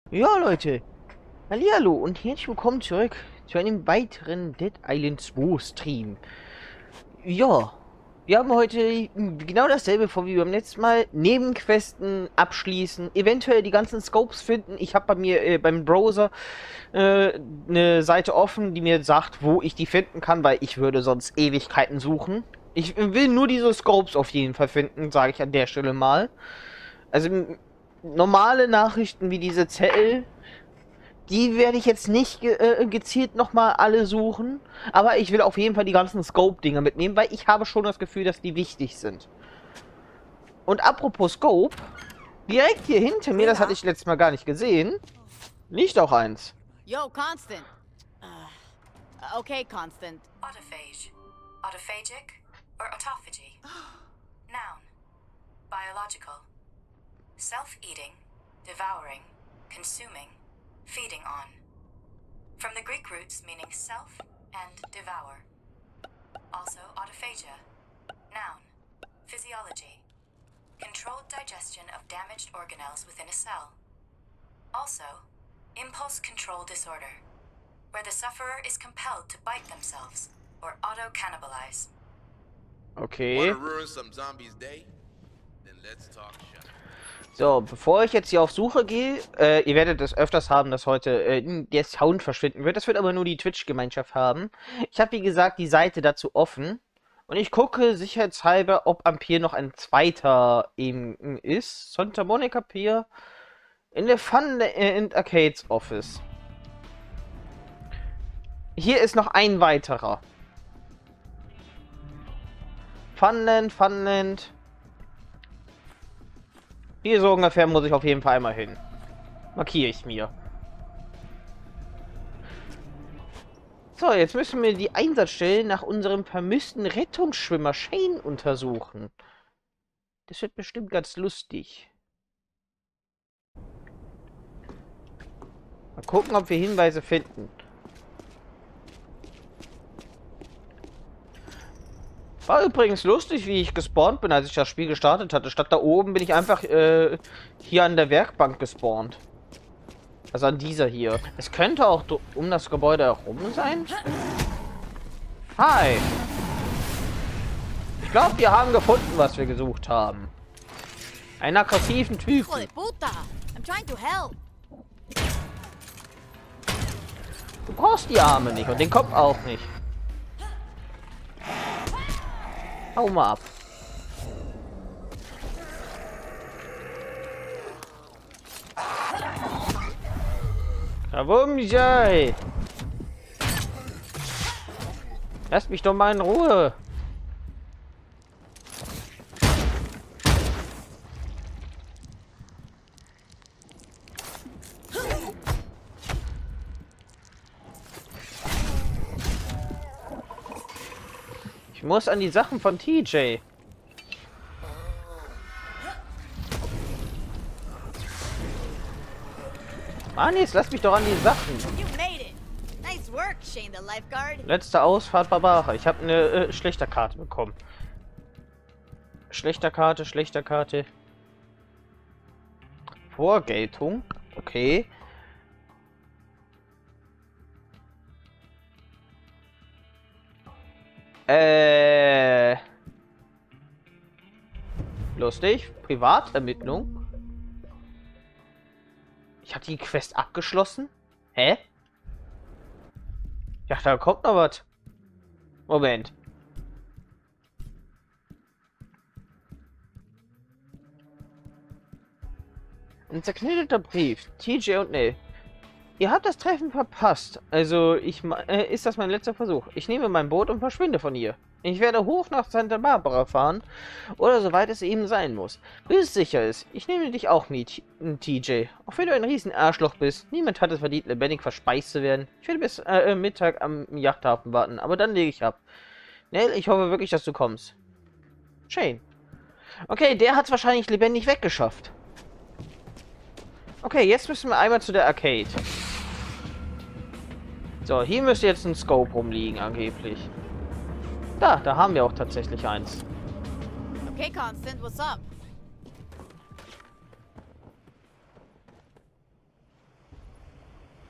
Ja, Leute. Hallihallo und herzlich willkommen zurück zu einem weiteren Dead Island 2 Stream. Ja, wir haben heute genau dasselbe vor wie beim letzten Mal. Nebenquesten abschließen, eventuell die ganzen Scopes finden. Ich habe bei mir beim Browser eine Seite offen, die mir sagt, wo ich die finden kann, weil ich würde sonst Ewigkeiten suchen. Ich will nur diese Scopes auf jeden Fall finden, sage ich an der Stelle mal. Also normale Nachrichten wie diese Zettel, die werde ich jetzt nicht gezielt nochmal alle suchen, aber ich will auf jeden Fall die ganzen Scope-Dinger mitnehmen, weil ich habe schon das Gefühl, dass die wichtig sind. Und apropos Scope, direkt hier hinter mir, das hatte ich letztes Mal gar nicht gesehen, liegt auch eins. Yo, Constant. Okay, Constant. Autophage. Autophagic or autophagy? Noun. Biological. Self-eating, devouring, consuming, feeding on. From the Greek roots meaning self and devour. Also autophagia. Noun. Physiology. Controlled digestion of damaged organelles within a cell. Also, impulse control disorder, where the sufferer is compelled to bite themselves or auto-cannibalize. Okay. Wanna ruin some zombies' day? Then let's talk shop. So, bevor ich jetzt hier auf Suche gehe, ihr werdet es öfters haben, dass heute der Sound verschwinden wird. Das wird aber nur die Twitch-Gemeinschaft haben. Ich habe, wie gesagt, die Seite dazu offen. Und ich gucke sicherheitshalber, ob am Pier noch ein zweiter eben ist. Santa Monica Pier in der Fun and Arcades Office. Hier ist noch ein weiterer. Funland. Hier so ungefähr muss ich auf jeden Fall einmal hin. Markiere ich mir. So, jetzt müssen wir die Einsatzstellen nach unserem vermissten Rettungsschwimmer Shane untersuchen. Das wird bestimmt ganz lustig. Mal gucken, ob wir Hinweise finden. War übrigens lustig, wie ich gespawnt bin, als ich das Spiel gestartet hatte. Statt da oben bin ich einfach hier an der Werkbank gespawnt. Also an dieser hier. Es könnte auch um das Gebäude herum sein. Hi. Ich glaube, wir haben gefunden, was wir gesucht haben. Einen aggressiven Typen. Hijo de puta! I'm trying to help. Du brauchst die Arme nicht und den Kopf auch nicht. Hau mal ab. Warum, Jay? Lasst mich doch mal in Ruhe. Ich muss an die Sachen von TJ. Mann, jetzt lass mich doch an die Sachen. You made it. Nice work, Shane the lifeguard. Letzte Ausfahrt Barbara. Ich habe eine schlechter Karte bekommen. Schlechter Karte. Vorgeltung. Okay. Lustig. Privatermittlung. Ich habe die Quest abgeschlossen. Hä? Ja, da kommt noch was. Moment. Ein zerknitterter Brief. TJ und Nell. Ihr habt das Treffen verpasst. Also, ist das mein letzter Versuch. Ich nehme mein Boot und verschwinde von hier. Ich werde hoch nach Santa Barbara fahren. Oder soweit es eben sein muss. Bis es sicher ist. Ich nehme dich auch mit, TJ. Auch wenn du ein riesen Arschloch bist. Niemand hat es verdient, lebendig verspeist zu werden. Ich werde bis Mittag am Yachthafen warten. Aber dann lege ich ab. Nell, ich hoffe wirklich, dass du kommst. Shane. Okay, der hat es wahrscheinlich lebendig weggeschafft. Okay, jetzt müssen wir einmal zu der Arcade. So, hier müsste jetzt ein Scope rumliegen, angeblich. Da haben wir auch tatsächlich eins. Okay, Constant, what's up?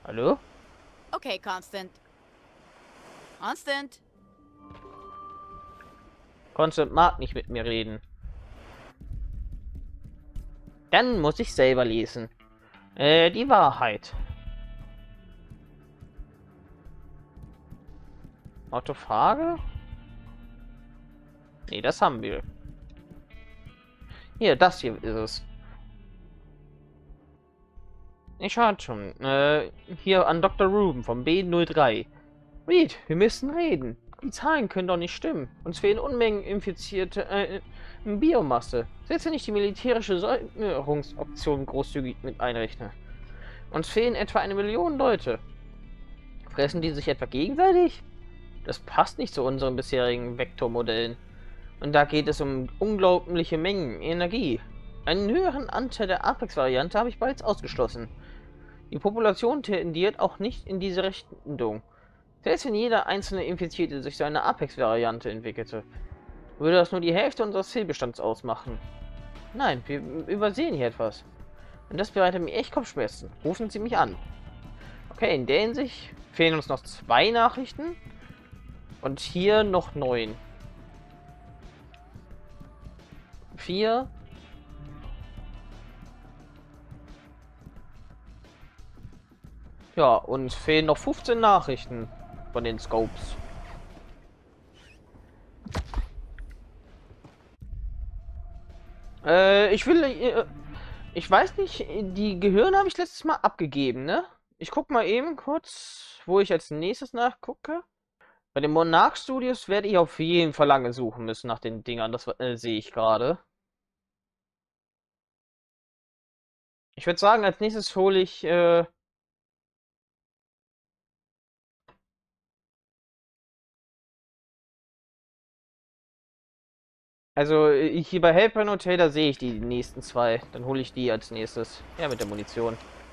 Hallo? Okay, Constant. Constant. Constant mag nicht mit mir reden. Dann muss ich selber lesen. Die Wahrheit. Autofrage? Nee, das haben wir. Hier, das hier ist es. Ich hatte schon. Hier an Dr. Ruben vom B03. Reed, wir müssen reden. Die Zahlen können doch nicht stimmen. Uns fehlen Unmengen infizierte Biomasse. Selbst wenn ich die militärische Säuberungsoption großzügig mit einrechne. Uns fehlen etwa 1 Million Leute. Fressen die sich etwa gegenseitig? Das passt nicht zu unseren bisherigen Vektormodellen. Und da geht es um unglaubliche Mengen Energie. Einen höheren Anteil der Apex-Variante habe ich bereits ausgeschlossen. Die Population tendiert auch nicht in diese Richtung. Selbst wenn jeder einzelne Infizierte sich so eine Apex-Variante entwickelte, würde das nur die Hälfte unseres Zielbestands ausmachen. Nein, wir übersehen hier etwas. Und das bereitet mir echt Kopfschmerzen. Rufen Sie mich an. Okay, in der Hinsicht fehlen uns noch 2 Nachrichten. Und hier noch 9. 4. Ja, uns fehlen noch 15 Nachrichten von den Scopes. Ich weiß nicht, die Gehirne habe ich letztes Mal abgegeben, ne? Ich guck mal eben kurz, wo ich als nächstes nachgucke. Bei den Monarch Studios werde ich auf jeden Fall lange suchen müssen nach den Dingern, das sehe ich gerade. Ich würde sagen, als nächstes hole ich also hier bei Helper Hotel, da sehe ich die nächsten 2. Dann hole ich die als nächstes. Ja, mit der Munition.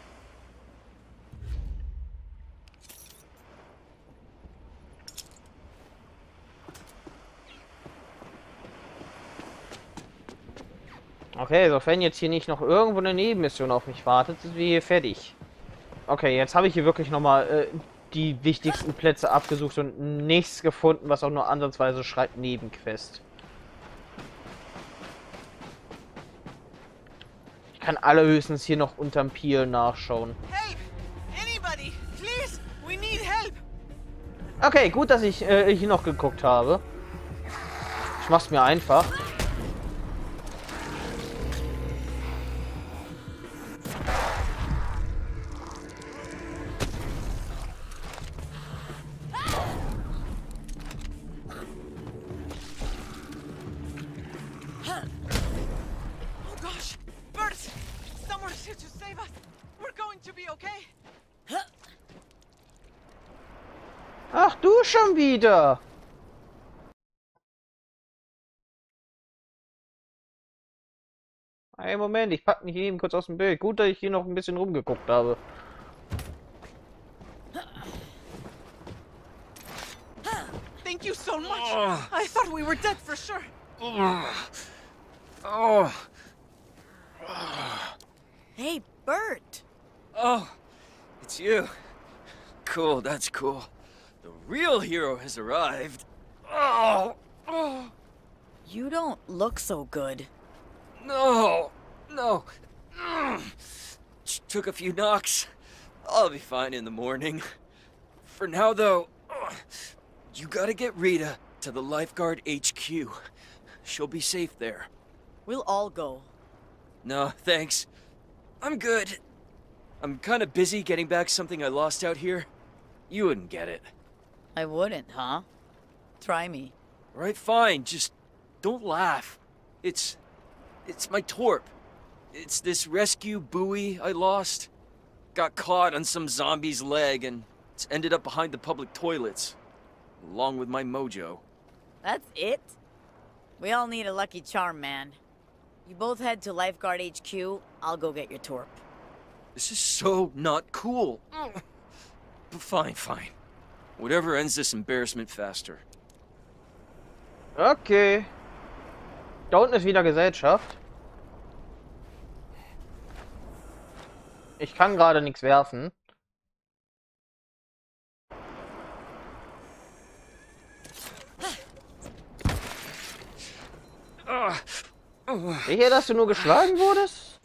Okay, sofern jetzt hier nicht noch irgendwo eine Nebenmission auf mich wartet, sind wir hier fertig. Okay, jetzt habe ich hier wirklich nochmal die wichtigsten Plätze abgesucht und nichts gefunden, was auch nur ansatzweise schreibt Nebenquest. Ich kann allerhöchstens hier noch unterm Pier nachschauen. Help! Anybody! Please! We need help! Okay, gut, dass ich hier noch geguckt habe. Ich mach's mir einfach. Oh gosh! Bert! Someone's here to save us! We're going to be okay! Ach, du schon wieder. Ein Moment, ich pack mich eben kurz aus dem Bild. Gut, dass ich hier noch ein bisschen rumgeguckt habe. Thank you so much! I thought we were dead for sure! Hey, Bert. Oh, it's you. Cool, that's cool. The real hero has arrived. Oh, You don't look so good. no. Took a few knocks. I'll be fine in the morning. For now, though, you gotta get Rita to the Lifeguard HQ. She'll be safe there. We'll all go. No, thanks. I'm good. I'm kinda busy getting back something I lost out here. You wouldn't get it. I wouldn't, huh? Try me. Alright, fine. Just don't laugh. It's my torp. It's this rescue buoy I lost. Got caught on some zombie's leg and it's ended up behind the public toilets. Along with my mojo. That's it? We all need a lucky charm, man. You both head to Lifeguard HQ. I'll go get your torp. This is so not cool. But fine. Whatever ends this embarrassment faster. Okay. Da unten ist wieder Gesellschaft. Ich kann gerade nichts werfen. Sicher, dass du nur geschlagen wurdest?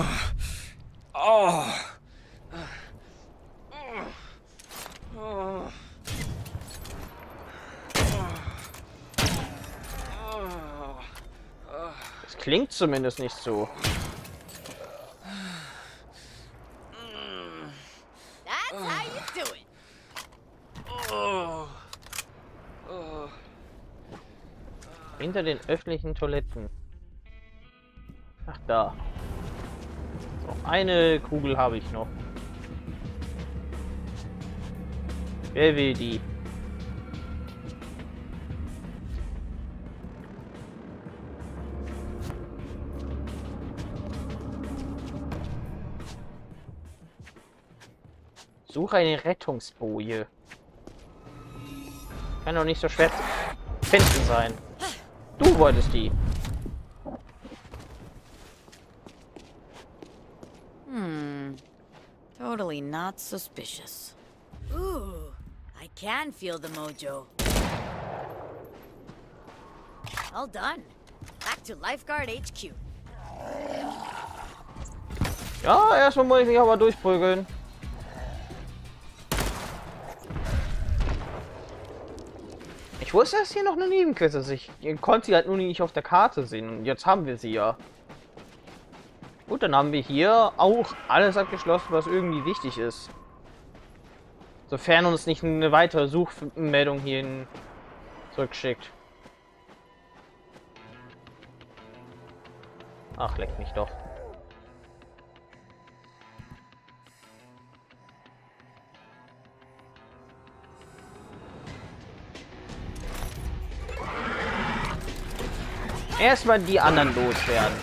Das klingt zumindest nicht so. That's how you do it. Hinter den öffentlichen Toiletten. Ach, da. So, eine Kugel habe ich noch. Wer will die? Suche eine Rettungsboje. Kann doch nicht so schwer zu finden sein. Du wolltest die. Totally not suspicious. Ooh, I can feel the mojo. All done. Back to Lifeguard HQ. Ja, erstmal muss ich mich aber durchprügeln. Ich wusste, dass hier noch eine Nebenquest ist. Ich konnte sie halt nur nicht auf der Karte sehen. Und jetzt haben wir sie ja. Gut, dann haben wir hier auch alles abgeschlossen, was irgendwie wichtig ist. Sofern uns nicht eine weitere Suchmeldung hierhin zurückschickt. Ach, leck mich doch. Erstmal die anderen loswerden.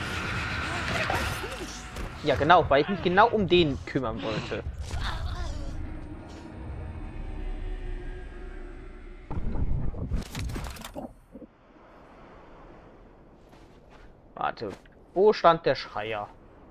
Ja, genau, weil ich mich genau um den kümmern wollte. Warte, wo stand der Schreier?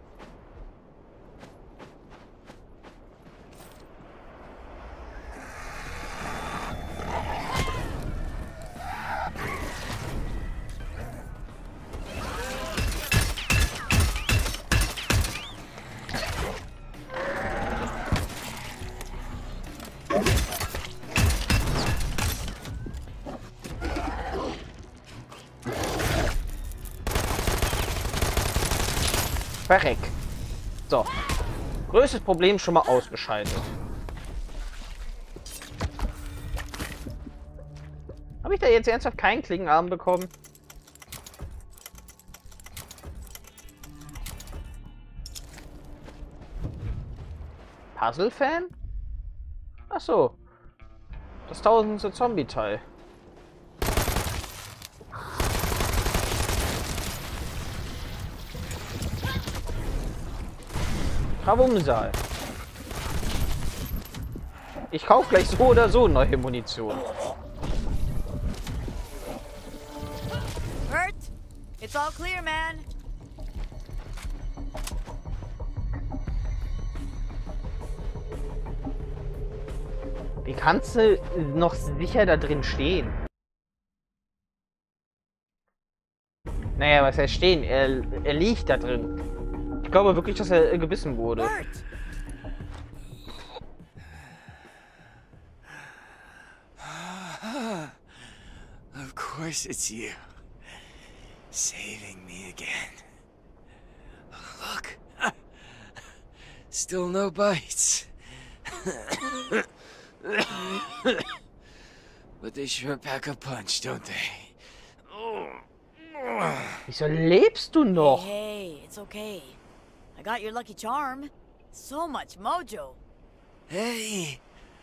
Verreck. So. Größtes Problem schon mal ausgeschaltet. Habe ich da jetzt ernsthaft keinen Klingenarm bekommen? Puzzle-Fan? Ach so. Das 1000. Zombie-Teil. Rabumsal. Ich kaufe gleich so oder so neue Munition. Bert, it's all clear, man. Wie kannst du noch sicher da drin stehen? Naja, was heißt stehen? Er liegt da drin. Ich glaube wirklich, dass er gebissen wurde. Bert! Of course it's you. Saving me again. Look. Still no bites. But they sure pack a punch, don't they? Wieso lebst du noch? Hey, it's okay. I got your lucky charm. So much mojo. Hey.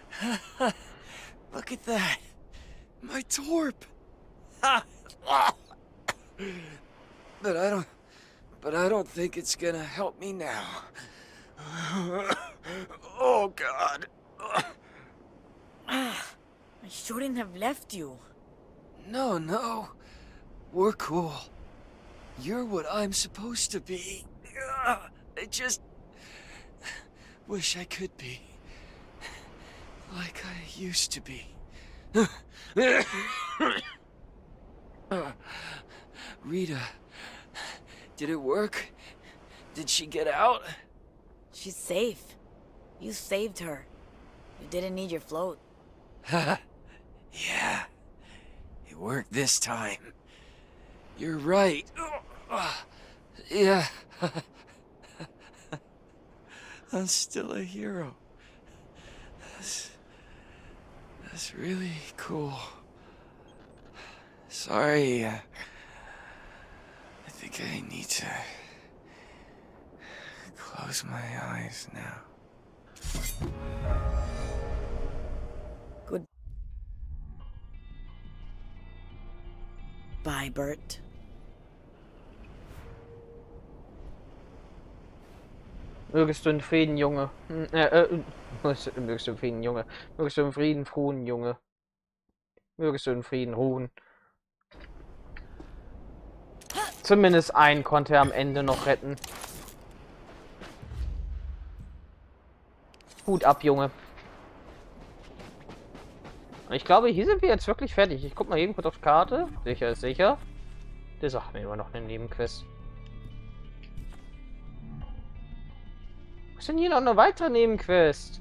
Look at that. My torp. But I don't think it's gonna help me now. Oh God. I shouldn't have left you. No. We're cool. You're what I'm supposed to be. I just wish I could be. Like I used to be. Rita, did it work? Did she get out? She's safe. You saved her. You didn't need your float. Yeah, it worked this time. You're right. Yeah. I'm still a hero. That's really cool. Sorry, I think I need to close my eyes now. Good. Bye, Bert. Mögest du in Frieden, Junge. Mögest du in Frieden, Junge. Mögest du in Frieden ruhen, Junge. Mögest du in Frieden ruhen. Zumindest einen konnte er am Ende noch retten. Hut ab, Junge. Ich glaube, hier sind wir jetzt wirklich fertig. Ich guck mal eben kurz auf die Karte. Sicher ist sicher. Der sagt mir immer noch eine Nebenquest. Was ist denn hier noch eine weitere Nebenquest?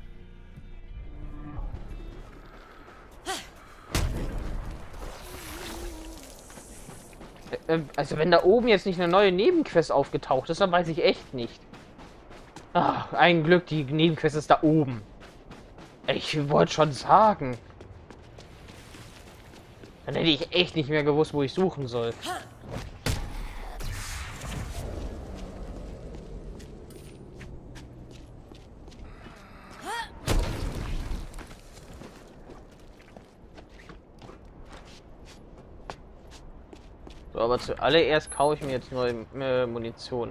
Also wenn da oben jetzt nicht eine neue Nebenquest aufgetaucht ist, dann weiß ich echt nicht. Ach, ein Glück, die Nebenquest ist da oben. Ich wollte schon sagen. Dann hätte ich echt nicht mehr gewusst, wo ich suchen soll. So, aber zuallererst kaufe ich mir jetzt neue Munition.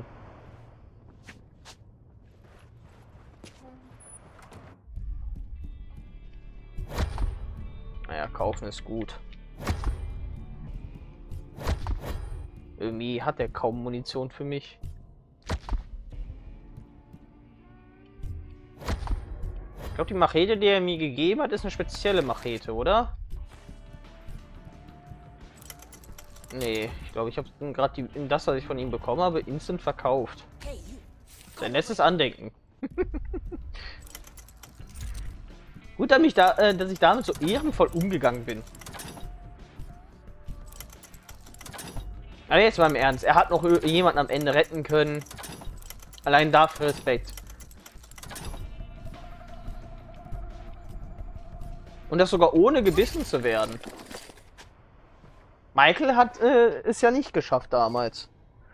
Naja, kaufen ist gut. Irgendwie hat er kaum Munition für mich. Ich glaube, die Machete, die er mir gegeben hat, ist eine spezielle Machete, oder? Nee, ich glaube, ich habe gerade das, was ich von ihm bekommen habe, instant verkauft. Sein letztes Andenken. Gut, dass ich damit so ehrenvoll umgegangen bin. Aber jetzt mal im Ernst. Er hat noch jemanden am Ende retten können. Allein dafür Respekt. Und das sogar ohne gebissen zu werden. Michael hat es ja nicht geschafft damals.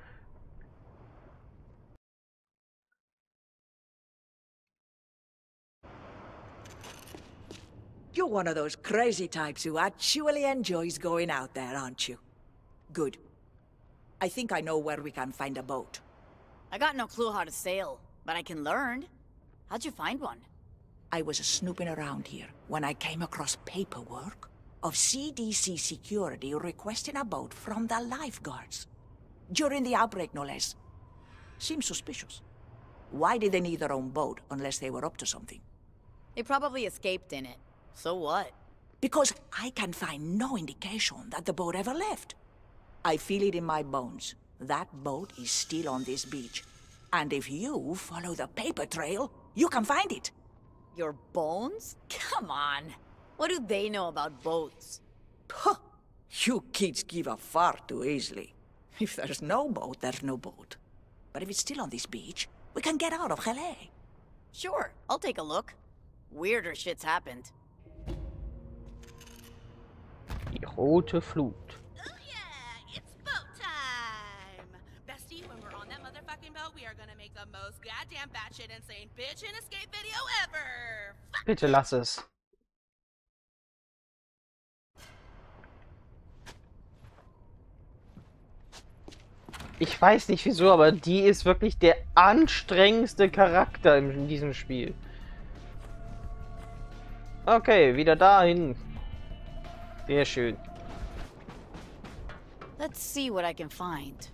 You're one of those crazy types who actually enjoys going out there, aren't you? Good. I think I know where we can find a boat. I got no clue how to sail, but I can learn. How'd you find one? I was snooping around here when I came across paperwork of CDC security requesting a boat from the lifeguards. During the outbreak, no less. Seems suspicious. Why did they need their own boat unless they were up to something? They probably escaped in it. So what? Because I can find no indication that the boat ever left. I feel it in my bones. That boat is still on this beach. And if you follow the paper trail, you can find it. Your bones? Come on. What do they know about boats? Huh. You kids give up far too easily. If there's no boat, there's no boat. But if it's still on this beach, we can get out of Calais. Sure, I'll take a look. Weirder shit's happened. Die rote Flut. Oh yeah, it's boat time! Bestie, when we're on that motherfucking boat, we are gonna make the most goddamn batshit insane bitch and escape video ever! Fuck. Bitte lass es. Ich weiß nicht wieso, aber die ist wirklich der anstrengendste Charakter in diesem Spiel. Okay, wieder dahin. Sehr schön. Let's see what I can find.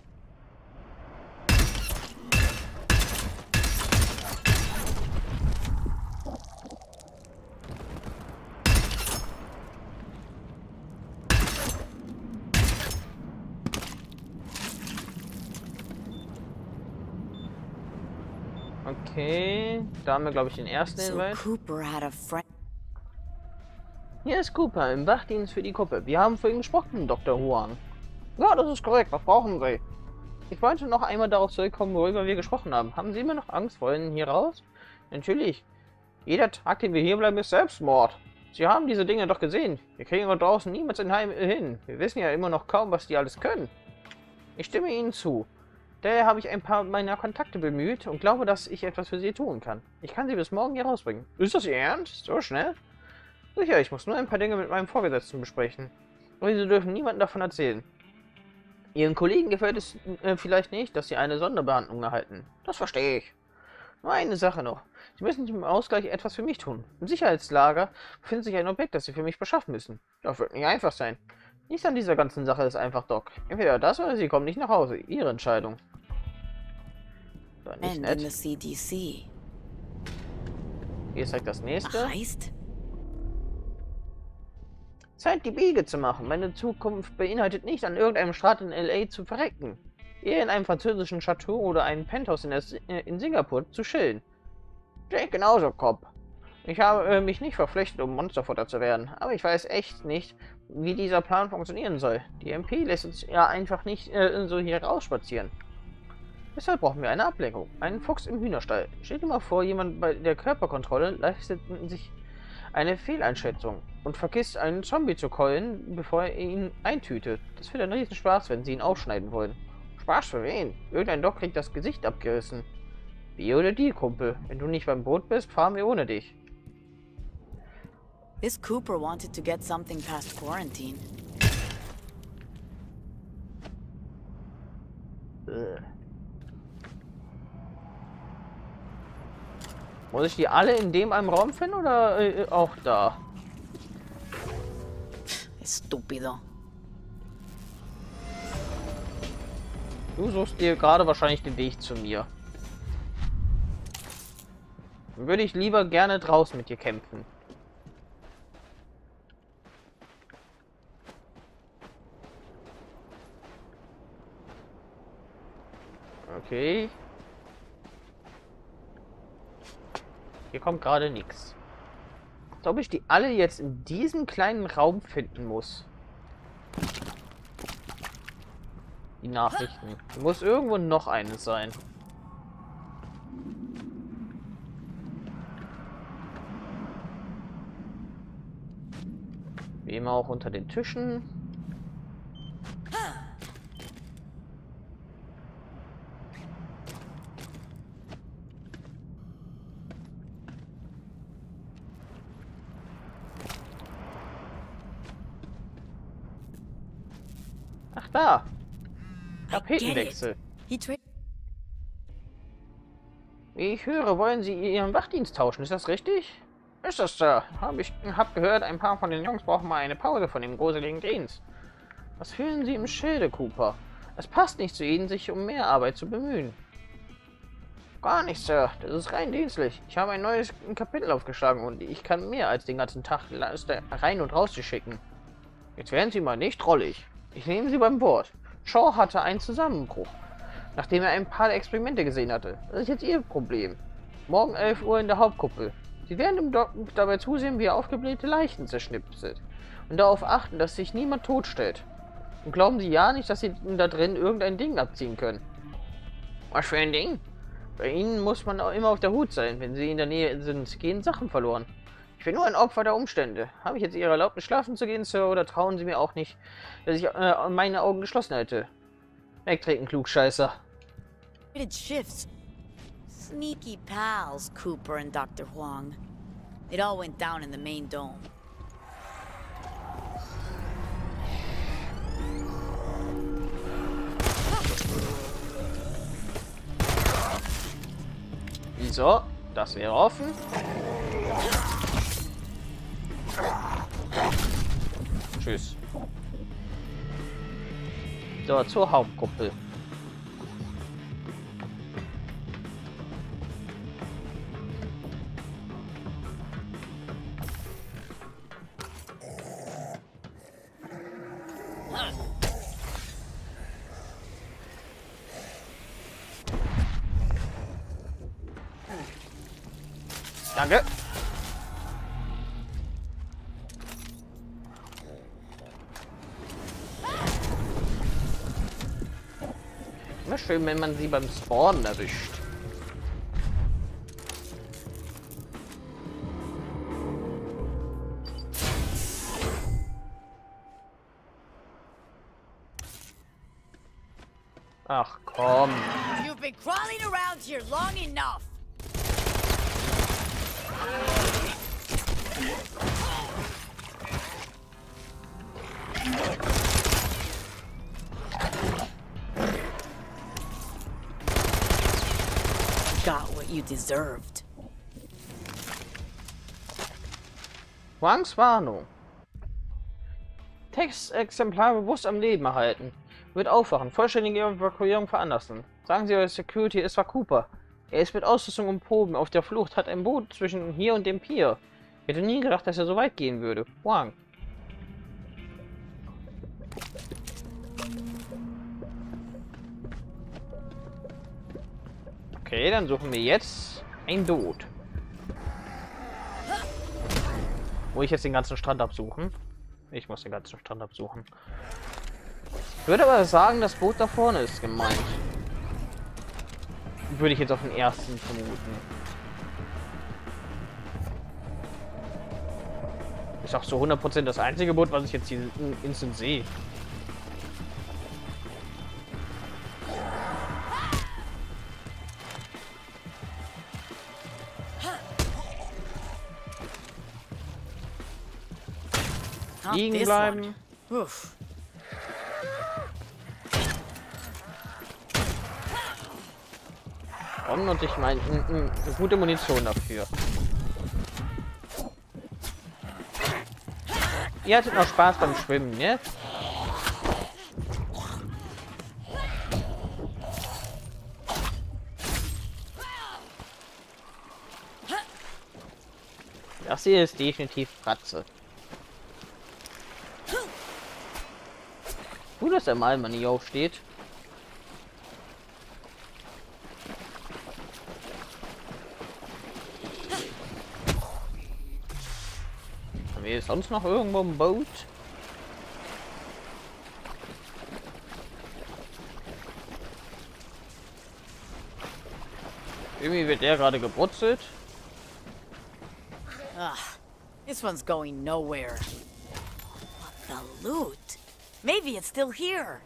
Okay, da haben wir, glaube ich, den ersten So Invite. Cooper had a friend. Hier ist Cooper im Wachdienst für die Gruppe. Wir haben vorhin gesprochen, Dr. Huang. Ja, das ist korrekt. Was brauchen Sie? Ich wollte noch einmal darauf zurückkommen, worüber wir gesprochen haben. Haben Sie immer noch Angst, wollen hier raus? Natürlich. Jeder Tag, den wir hier bleiben, ist Selbstmord. Sie haben diese Dinge doch gesehen. Wir kriegen dort draußen niemals hin. Wir wissen ja immer noch kaum, was die alles können. Ich stimme Ihnen zu. Daher habe ich ein paar meiner Kontakte bemüht und glaube, dass ich etwas für Sie tun kann. Ich kann Sie bis morgen hier rausbringen. Ist das Ihr Ernst? So schnell? Sicher, ich muss nur ein paar Dinge mit meinem Vorgesetzten besprechen. Aber Sie dürfen niemandem davon erzählen. Ihren Kollegen gefällt es vielleicht nicht, dass Sie eine Sonderbehandlung erhalten. Das verstehe ich. Nur eine Sache noch. Sie müssen im Ausgleich etwas für mich tun. Im Sicherheitslager befindet sich ein Objekt, das Sie für mich beschaffen müssen. Das wird nicht einfach sein. Nichts an dieser ganzen Sache ist einfach, Doc. Entweder das oder Sie kommen nicht nach Hause. Ihre Entscheidung. So, nicht And nett. in the CDC. Hier zeigt das A nächste. heist? Zeit, die Biege zu machen. Meine Zukunft beinhaltet nicht, an irgendeinem Strand in L.A. zu verrecken. Eher in einem französischen Chateau oder einem Penthouse in Singapur zu chillen. Jake genauso, Cop. Ich habe mich nicht verpflichtet, um Monsterfutter zu werden, aber ich weiß echt nicht, wie dieser Plan funktionieren soll. Die MP lässt uns ja einfach nicht so hier rausspazieren. Deshalb brauchen wir eine Ablenkung. Einen Fuchs im Hühnerstall. Stell dir mal vor, jemand bei der Körperkontrolle leistet sich eine Fehleinschätzung und vergisst, einen Zombie zu keulen, bevor er ihn eintütet. Das wird ein riesen Spaß, wenn sie ihn aufschneiden wollen. Spaß für wen? Irgendein Doc kriegt das Gesicht abgerissen. Wie oder die, Kumpel? Wenn du nicht beim Boot bist, fahren wir ohne dich. This Cooper wanted to get something past quarantine. Muss ich die alle in dem einen Raum finden oder auch da? Estúpido. Du suchst dir gerade wahrscheinlich den Weg zu mir. Dann würde ich lieber gerne draußen mit dir kämpfen. Okay. Hier kommt gerade nichts. Als ob ich die alle jetzt in diesem kleinen Raum finden muss. Die Nachrichten. Muss irgendwo noch eine sein. Wie immer auch unter den Tischen. Ach da. Tapetenwechsel. Wie ich höre, wollen Sie Ihren Wachdienst tauschen. Ist das richtig? Ist das, Sir? Hab gehört, ein paar von den Jungs brauchen mal eine Pause von dem gruseligen Dienst. Was fühlen Sie im Schilde, Cooper? Es passt nicht zu Ihnen, sich um mehr Arbeit zu bemühen. Gar nicht, Sir. Das ist rein dienstlich. Ich habe ein neues Kapitel aufgeschlagen und ich kann mehr als den ganzen Tag Laster rein und raus zu schicken. Jetzt werden Sie mal nicht trollig. Ich nehme Sie beim Wort. Shaw hatte einen Zusammenbruch, nachdem er ein paar Experimente gesehen hatte. Das ist jetzt Ihr Problem. Morgen 11 Uhr in der Hauptkuppel. Sie werden dem Doc dabei zusehen, wie er aufgeblähte Leichen zerschnipselt. Und darauf achten, dass sich niemand totstellt. Und glauben Sie ja nicht, dass Sie da drin irgendein Ding abziehen können. Was für ein Ding? Bei Ihnen muss man auch immer auf der Hut sein. Wenn Sie in der Nähe sind, gehen Sachen verloren. Ich bin nur ein Opfer der Umstände. Habe ich jetzt Ihre Erlaubnis, schlafen zu gehen, Sir, oder trauen Sie mir auch nicht, dass ich meine Augen geschlossen hätte? Wegtreten, Klugscheißer. Shifts. Sneaky pals, Cooper and Dr. Huang. It all went down in the main dome. So, das wäre offen. Tschüss. So, zur Hauptkuppel. Danke. Immer schön, wenn man sie beim Spawnen erwischt. Ach komm. You've been crawling around here long enough. Got what you deserved. Wangs Warnung. Textexemplar bewusst am Leben erhalten. Wird aufwachen. Vollständige Evakuierung veranlassen. Sagen Sie, euer Security, es war Cooper. Er ist mit Ausrüstung und Proben auf der Flucht, hat ein Boot zwischen hier und dem Pier. Ich hätte nie gedacht, dass er so weit gehen würde. Wang. Okay, dann suchen wir jetzt ein Boot. Wo ich jetzt den ganzen Strand absuchen? Ich muss den ganzen Strand absuchen. Ich würde aber sagen, das Boot da vorne ist gemeint. Würde ich jetzt auf den ersten vermuten. Ist auch so 100% das einzige Boot, was ich jetzt hier instant sehe. Liegen bleiben. Uff. Und ich meine, gute Munition dafür. Ihr hattet noch Spaß beim Schwimmen, ne? Das hier ist definitiv Fratze. Gut, dass der Malmann nicht aufsteht. Haben wir sonst noch irgendwo ein Boot? Irgendwie wird der gerade gebrutzelt. This one's going nowhere. What the loot? Maybe it's still here.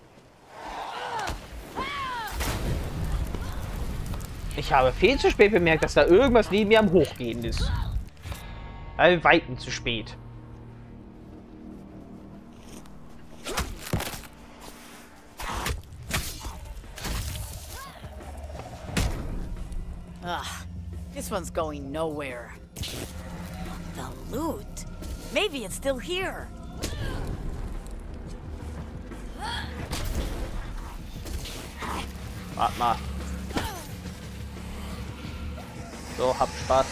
Ich habe viel zu spät bemerkt, dass da irgendwas neben mir am Hochgehen ist. Bei Weitem zu spät. This one's going nowhere. The loot? Maybe it's still here. Warte mal. So, hab Spaß.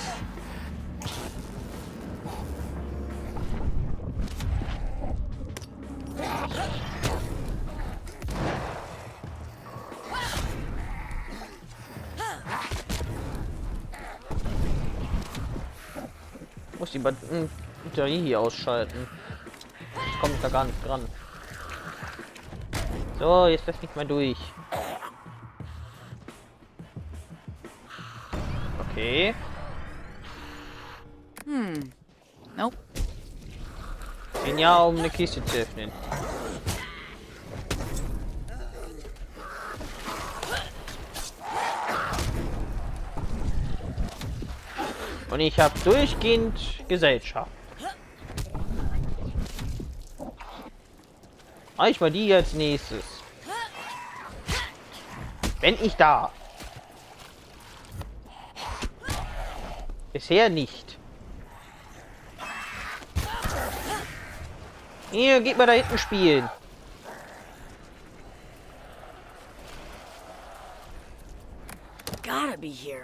Muss die Batterie hier ausschalten. Jetzt komme ich da gar nicht dran. So, jetzt lässt nicht mehr durch. Okay. Nope. Genial, um eine Kiste zu öffnen. Und ich habe durchgehend Gesellschaft. Mach ich mal die als nächstes. Wenn ich da. Bisher nicht. Hier, geht mal da hinten spielen. Gotta be here.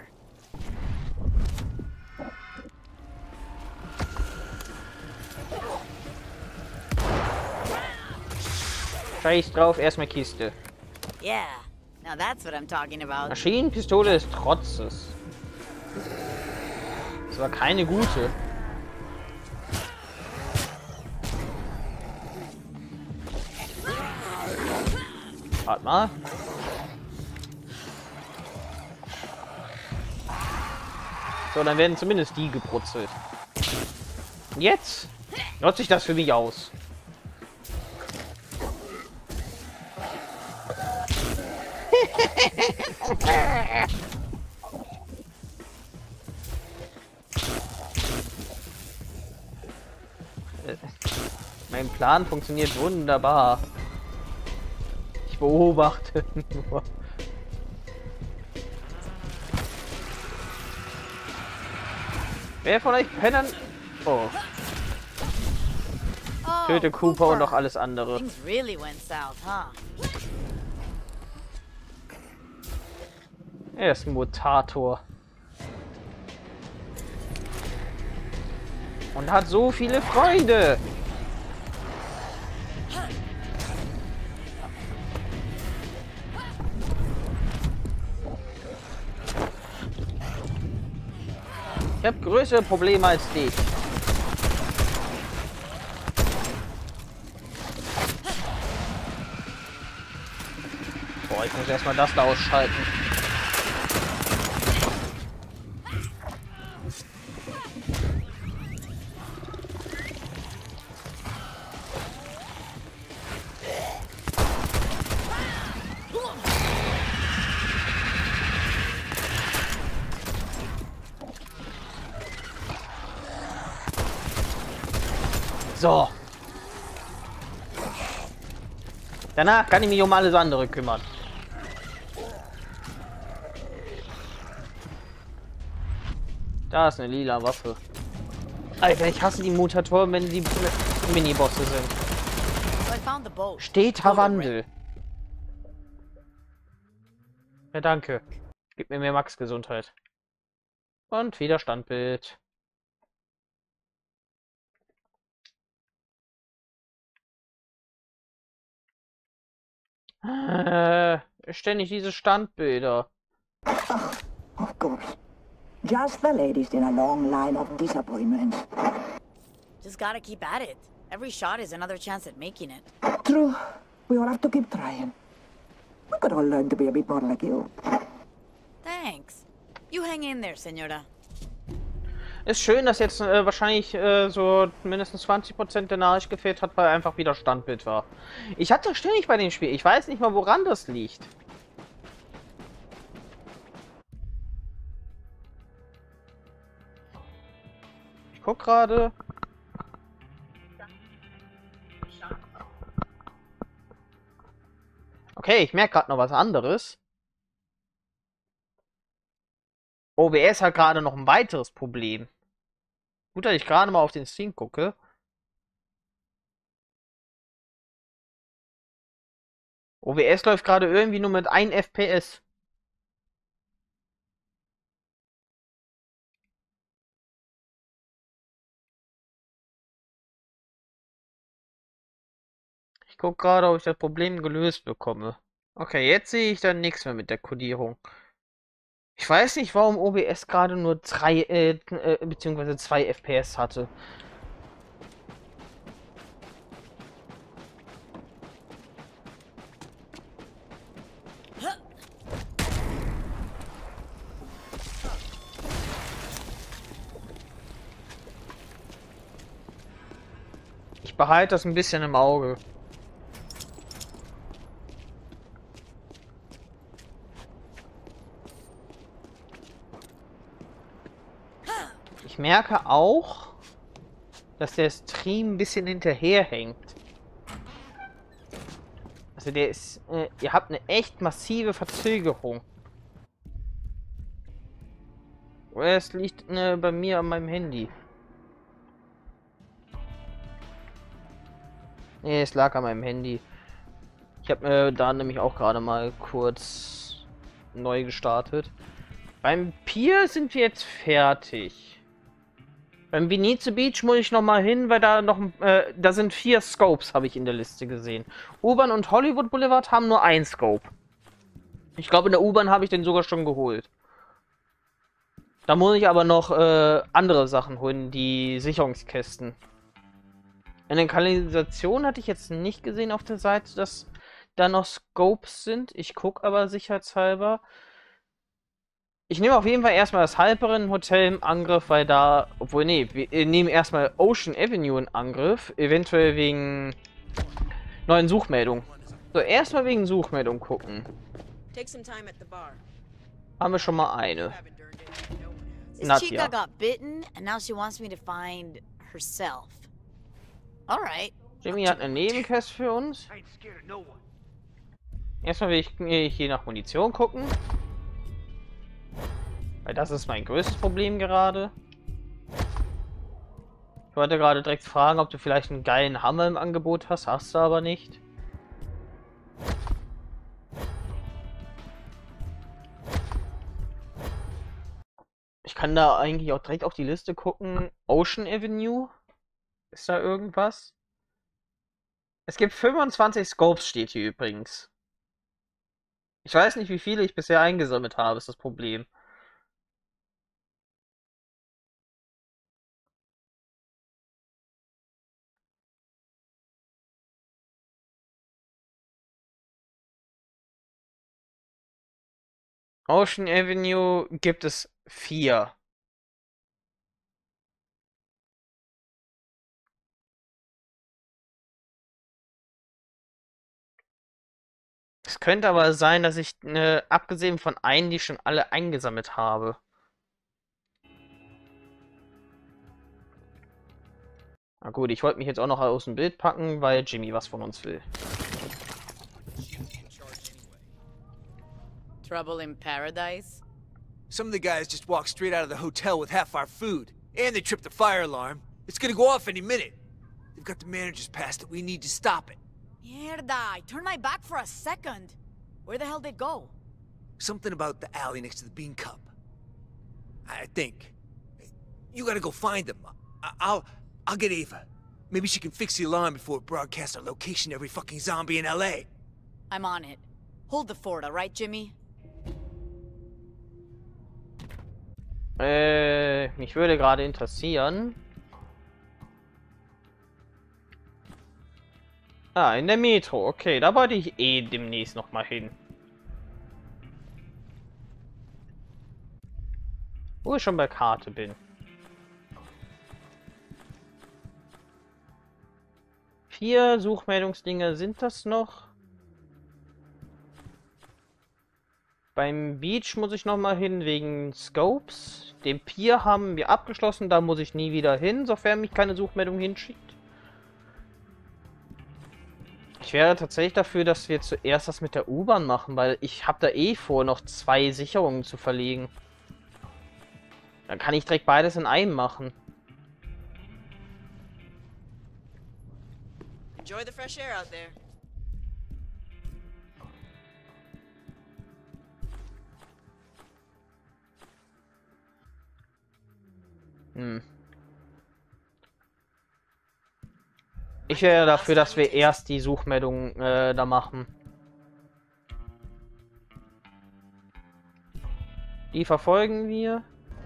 Scheiß drauf, erstmal Kiste. Yeah, now that's what I'm talking about. Maschinenpistole des Trotzes. Das war keine gute. Warte mal. So, dann werden zumindest die gebrutzelt. Jetzt nutze ich das für mich aus. Mein Plan funktioniert wunderbar. Ich beobachte nur. Wer von euch Pennern... Oh. Töte Cooper und auch alles andere. Things really went south, huh? Er ist ein Mutator. Und hat so viele Freunde. Ich habe größere Probleme als dich. Boah, ich muss erstmal das da ausschalten. So. Danach kann ich mich um alles andere kümmern. Da ist eine lila Waffe. Alter, ich hasse die Mutatoren, wenn sie Minibosse sind. So I found the boat. Steter Wandel. Ja, danke. Gib mir mehr Max-Gesundheit. Und wieder Standbild. Ständig diese Standbilder. Of course. Just the latest in a long line of disappointments. Just gotta keep at it. Every shot is another chance at making it. True. We all have to keep trying. We could all learn to be a bit more like you. Thanks. You hang in there, Senora. Ist schön, dass jetzt wahrscheinlich so mindestens 20% der Nachricht gefehlt hat, weil einfach wieder Standbild war. Ich hatte ständig bei dem Spiel. Ich weiß nicht mal, woran das liegt. Ich guck gerade. Okay, ich merke gerade noch was anderes. OBS hat gerade noch ein weiteres Problem. Gut, dass ich gerade mal auf den Stream gucke. OBS läuft gerade irgendwie nur mit 1 FPS. Ich gucke gerade, ob ich das Problem gelöst bekomme. Okay, jetzt sehe ich dann nichts mehr mit der Codierung. Ich weiß nicht, warum OBS gerade nur 3 bzw. 2 FPS hatte. Ich behalte das ein bisschen im Auge. Ich merke auch, dass der Stream ein bisschen hinterherhängt. Also der ist, ihr habt eine echt massive Verzögerung. Oder es liegt bei mir an meinem Handy. Nee, es lag an meinem Handy. Ich habe da nämlich auch gerade mal kurz neu gestartet. Beim Pier sind wir jetzt fertig. Beim Venice Beach muss ich noch mal hin, weil da noch da sind 4 Scopes, habe ich in der Liste gesehen. U-Bahn und Hollywood Boulevard haben nur 1 Scope. Ich glaube, in der U-Bahn habe ich den sogar schon geholt. Da muss ich aber noch andere Sachen holen, die Sicherungskästen. In den Kanalisationen hatte ich jetzt nicht gesehen auf der Seite, dass da noch Scopes sind. Ich gucke aber sicherheitshalber. Ich nehme auf jeden Fall erstmal das Halperin Hotel im Angriff, weil da... Obwohl, nee, wir nehmen erstmal Ocean Avenue in Angriff. Eventuell wegen neuen Suchmeldungen. So, erstmal wegen Suchmeldung gucken. Haben wir schon mal eine. This Nadja. chica got bitten, and now she wants me to find herself. All right. Jimmy hat eine Nebenquest für uns. Erstmal will ich hier nach Munition gucken. Weil das ist mein größtes Problem gerade. Ich wollte gerade direkt fragen, ob du vielleicht einen geilen Hammer im Angebot hast. Hast du aber nicht. Ich kann da eigentlich auch direkt auf die Liste gucken. Ocean Avenue. Ist da irgendwas? Es gibt 25 Scopes, steht hier übrigens. Ich weiß nicht, wie viele ich bisher eingesammelt habe, ist das Problem. Ocean Avenue gibt es 4. Es könnte aber sein, dass ich, abgesehen von einen, die schon alle eingesammelt habe. Na gut, ich wollte mich jetzt auch noch aus dem Bild packen, weil Jimmy was von uns will. Trouble in paradise? Some of the guys just walked straight out of the hotel with half our food. And they tripped the fire alarm. It's gonna go off any minute. They've got the manager's pass that we need to stop it. Mierda, I turned my back for a second. Where the hell did it go? Something about the alley next to the Bean Cup. I think. You gotta go find them. I'll get Ava. Maybe she can fix the alarm before it broadcasts our location to every fucking zombie in LA. I'm on it. Hold the fort, all right, Jimmy? Mich würde gerade interessieren. Ah, in der Metro. Okay, da wollte ich eh demnächst noch mal hin. Wo ich schon bei Karte bin. 4 Suchmeldungsdinger sind das noch. Beim Beach muss ich noch mal hin wegen Scopes. Den Pier haben wir abgeschlossen, da muss ich nie wieder hin, sofern mich keine Suchmeldung hinschickt. Ich wäre tatsächlich dafür, dass wir zuerst das mit der U-Bahn machen, weil ich habe da eh vor, noch 2 Sicherungen zu verlegen. Dann kann ich direkt beides in einem machen. Enjoy the fresh air out there. Ich wäre dafür, dass wir erst die Suchmeldung da machen. Die verfolgen wir.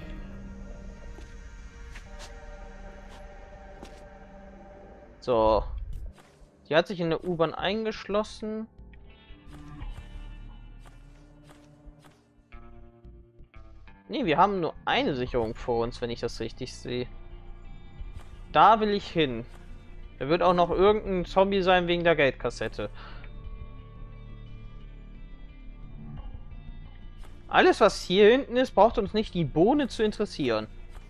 So. Die hat sich in der U-Bahn eingeschlossen. Nee, wir haben nur eine Sicherung vor uns, wenn ich das richtig sehe. Da will ich hin. Da wird auch noch irgendein Zombie sein wegen der Geldkassette. Alles, was hier hinten ist, braucht uns nicht die Bohne zu interessieren.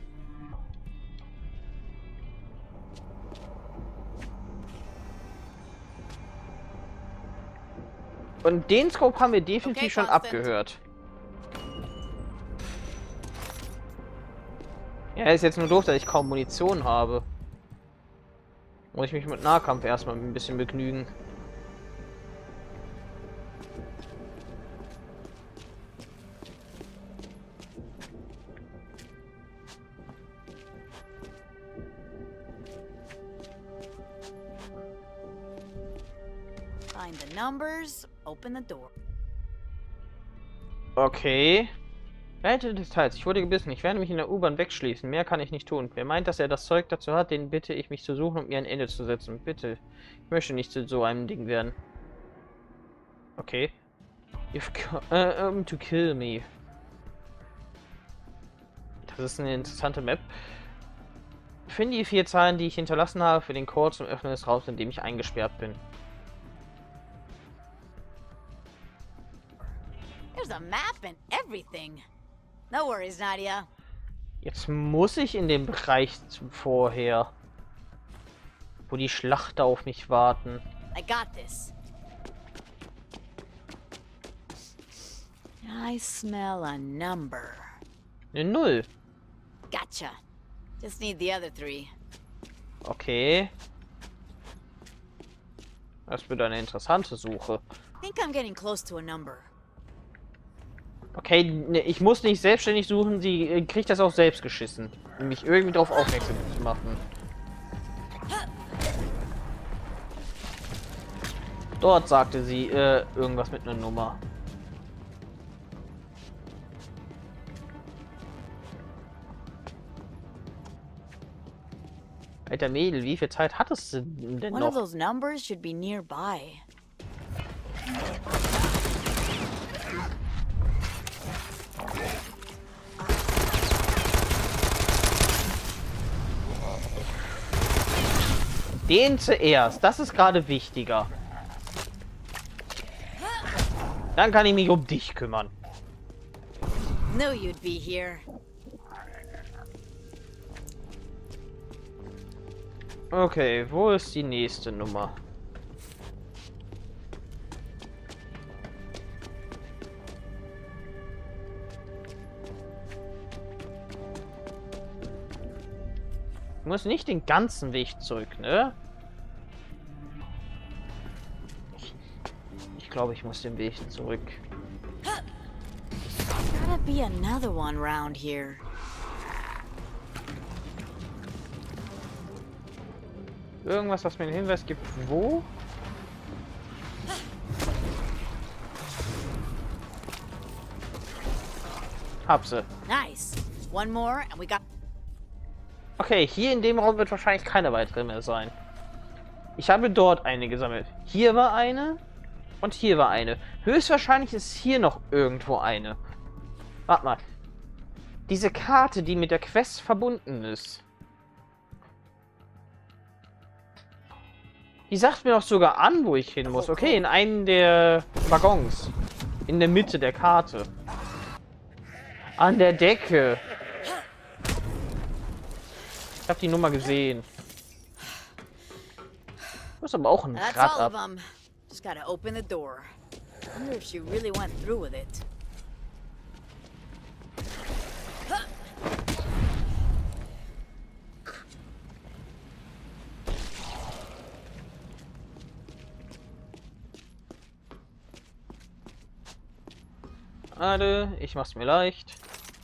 Und den Scope haben wir definitiv Okay, schon Constant. abgehört. Ja, ist jetzt nur doof, dass ich kaum Munition habe. Muss ich mich mit Nahkampf erstmal ein bisschen begnügen. Find the numbers, open the door. Okay. Weitere Details. Ich wurde gebissen. Ich werde mich in der U-Bahn wegschließen. Mehr kann ich nicht tun. Wer meint, dass er das Zeug dazu hat, den bitte ich mich zu suchen und mir ein Ende zu setzen. Bitte. Ich möchte nicht zu so einem Ding werden. Okay. You've come to kill me. Das ist eine interessante Map. Finde die 4 Zahlen, die ich hinterlassen habe, für den Code zum Öffnen des Raums, in dem ich eingesperrt bin. There's a map and everything. No worries, Nadia. Jetzt muss ich in den Bereich vorher, wo die Schlachter auf mich warten. I got this. I smell a number. Eine 0. Gotcha. Just need the other 3. Okay. Das wird eine interessante Suche. I think I'm getting close to a number. Okay, ne, ich muss nicht selbstständig suchen, sie kriegt das auch selbst geschissen. Um mich irgendwie darauf aufmerksam zu machen. Dort sagte sie irgendwas mit einer Nummer. Alter Mädel, wie viel Zeit hattest du denn One of noch? those numbers should be nearby. Den zuerst, das ist gerade wichtiger. Dann kann ich mich um dich kümmern. Knew you'd be here. Okay, wo ist die nächste Nummer? Ich muss nicht den ganzen Weg zurück, ne? Ich glaube, ich muss den Weg zurück. Gotta be another one round here. Irgendwas, was mir einen Hinweis gibt, wo? Hab sie. Nice. One more and we got... Okay, hier in dem Raum wird wahrscheinlich keine weitere mehr sein. Ich habe dort eine gesammelt. Hier war eine und hier war eine. Höchstwahrscheinlich ist hier noch irgendwo eine. Warte mal. Diese Karte, die mit der Quest verbunden ist. Die sagt mir doch sogar an, wo ich hin muss. Okay, in einen der Waggons. In der Mitte der Karte. An der Decke. Ich habe die Nummer gesehen. Du hast aber auch ein That's Rad all of ab. them. Just gotta open the door. Wonder if she really went through with it. Warte, ich mach's mir leicht.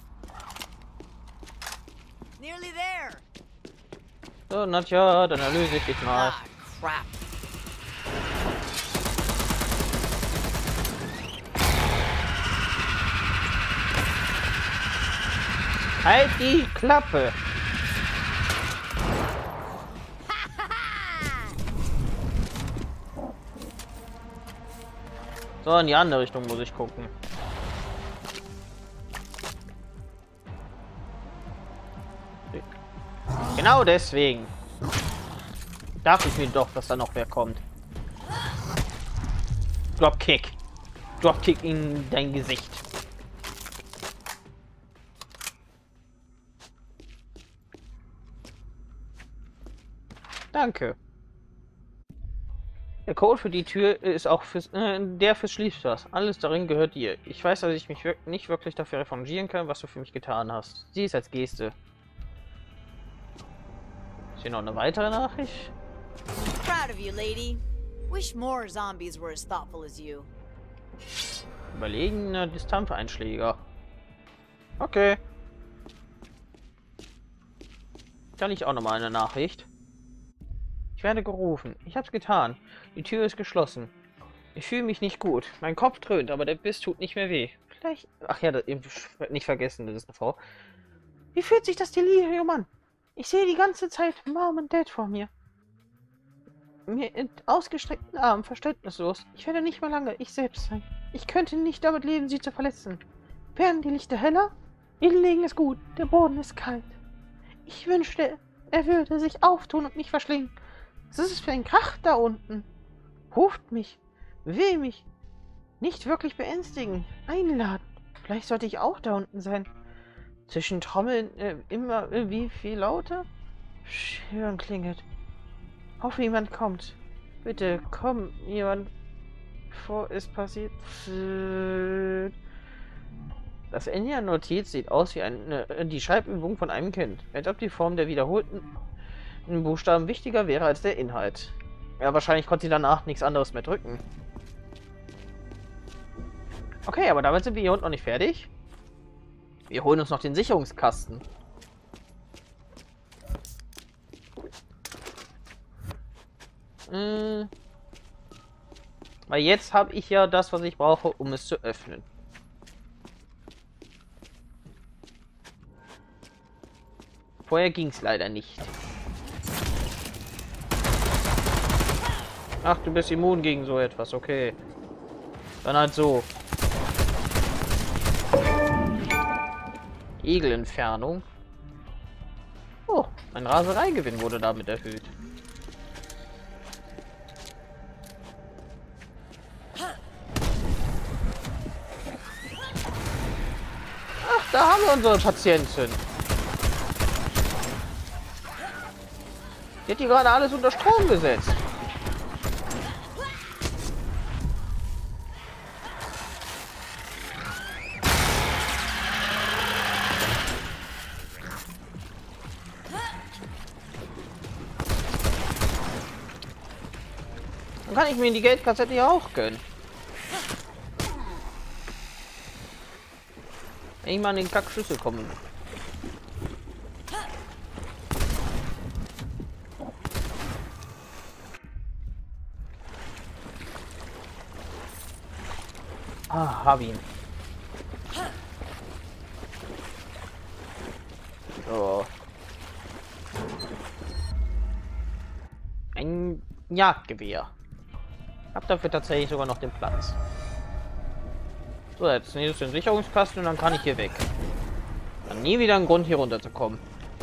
Nearly there. So, Nadja, dann erlöse ich dich mal. Ah, crap. Halt die Klappe! So, in die andere Richtung muss ich gucken. Genau deswegen. Dachte ich mir doch, dass da noch wer kommt. Dropkick. Dropkick in dein Gesicht. Danke. Der Code für die Tür ist auch der fürs Schließschloss. Alles darin gehört dir. Ich weiß, dass ich mich nicht wirklich dafür revanchieren kann, was du für mich getan hast. Sieh es als Geste. Ist hier noch eine weitere Nachricht? Proud of you, lady. Wish more zombies were as thoughtful as you. Überlegener Distanzeinschläger. Okay. Kann ich auch noch mal eine Nachricht? Ich werde gerufen. Ich hab's getan. Die Tür ist geschlossen. Ich fühle mich nicht gut. Mein Kopf dröhnt, aber der Biss tut nicht mehr weh. Vielleicht... Ach ja, nicht vergessen, das ist eine Frau. Wie fühlt sich das Delirium an? Ich sehe die ganze Zeit Mom und Dad vor mir. Mir in ausgestreckten Armen, verständnislos. Ich werde nicht mehr lange ich selbst sein. Ich könnte nicht damit leben, sie zu verletzen. Werden die Lichter heller? Ihr Legen ist gut, der Boden ist kalt. Ich wünschte, er würde sich auftun und mich verschlingen. Was ist es für ein Krach da unten? Ruft mich, will mich. Nicht wirklich beängstigen, einladen. Vielleicht sollte ich auch da unten sein. Zwischen Trommeln immer wie viel lauter? Schön klingelt. Hoffe, jemand kommt. Bitte, komm, jemand, bevor es passiert. Das Ende der Notiz sieht aus wie die Schreibübung von einem Kind. Als ob die Form der wiederholten Buchstaben wichtiger wäre als der Inhalt. Ja, wahrscheinlich konnte sie danach nichts anderes mehr drücken. Okay, aber damit sind wir hier unten noch nicht fertig. Wir holen uns noch den Sicherungskasten. Weil jetzt habe ich ja das, was ich brauche, um es zu öffnen. Vorher ging es leider nicht. Ach, du bist immun gegen so etwas, okay. Dann halt so. Egelentfernung. Oh, ein Rasereigewinn wurde damit erhöht. Ach, da haben wir unsere Patientin. Die hat die gerade alles unter Strom gesetzt. Dann kann ich mir die Geldkassette ja auch gönnen. Wenn ich mal an den Kackschlüssel komme. Ah, hab ihn. So. Ein Jagdgewehr. Hab dafür tatsächlich sogar noch den Platz. So, jetzt nehme ich den Sicherungskasten und dann kann ich hier weg. Dann nie wieder einen Grund, hier runterzukommen.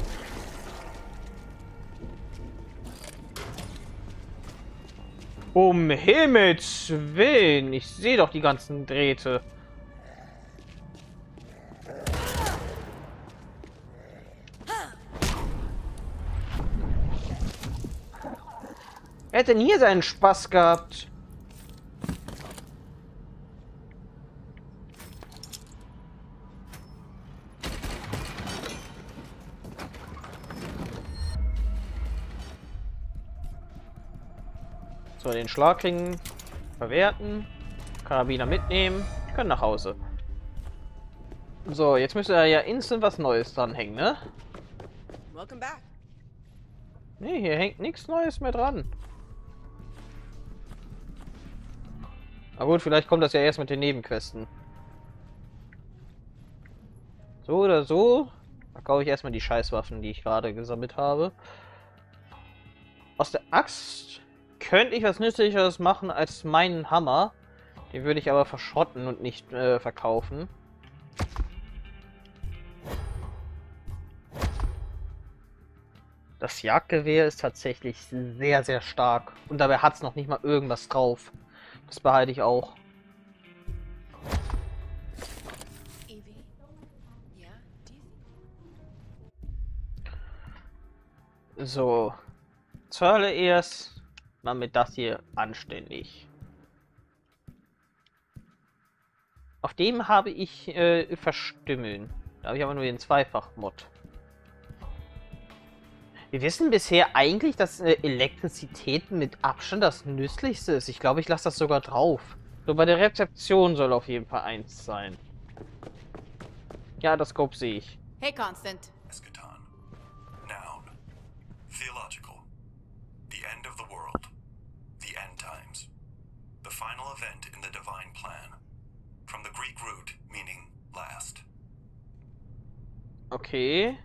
Um Himmels Willen! Ich sehe doch die ganzen Drähte. Er hätte hier seinen Spaß gehabt. So, den Schlagring verwerten. Karabiner mitnehmen. Wir können nach Hause. So, jetzt müsste er ja instant was Neues dranhängen, ne? Welcome back. Nee, hier hängt nichts Neues mehr dran. Na gut, vielleicht kommt das ja erst mit den Nebenquesten. So oder so verkaufe ich erstmal die Scheißwaffen, die ich gerade gesammelt habe. Aus der Axt könnte ich was Nützlicheres machen als meinen Hammer. Den würde ich aber verschrotten und nicht verkaufen. Das Jagdgewehr ist tatsächlich sehr, sehr stark. Und dabei hat es noch nicht mal irgendwas drauf. Das behalte ich auch. So. Zuallererst mal mit das hier anständig. Auf dem habe ich Verstümmeln. Da habe ich aber nur den Zweifach-Mod. Wir wissen bisher eigentlich, dass Elektrizität mit Abstand das Nützlichste ist. Ich glaube, ich lasse das sogar drauf. So, bei der Rezeption soll auf jeden Fall 1 sein. Ja, das Scope sehe ich. Hey, Constant. Eschaton. Noun. Theological. The end of the world. The end times. The final event in the divine plan. From the Greek root meaning Okay.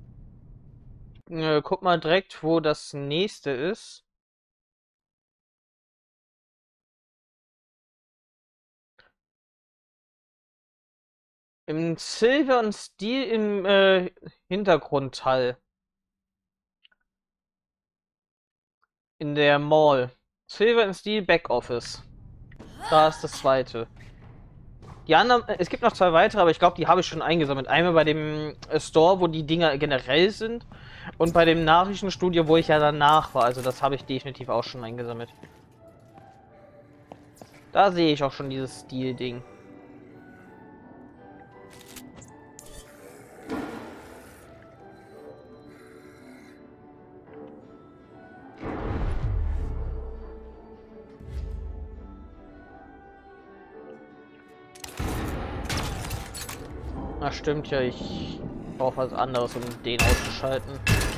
Guck mal direkt, wo das nächste ist. Im Silver und Steel im Hintergrundteil. In der Mall. Silver and Steel Backoffice. Da ist das zweite. Die anderen, es gibt noch zwei weitere, aber ich glaube, die habe ich schon eingesammelt. Einmal bei dem Store, wo die Dinger generell sind. Und bei dem Nachrichtenstudio, wo ich ja danach war. Also das habe ich definitiv auch schon eingesammelt. Da sehe ich auch schon dieses Stil-Ding. Na stimmt ja, ich brauche was anderes, um den auszuschalten.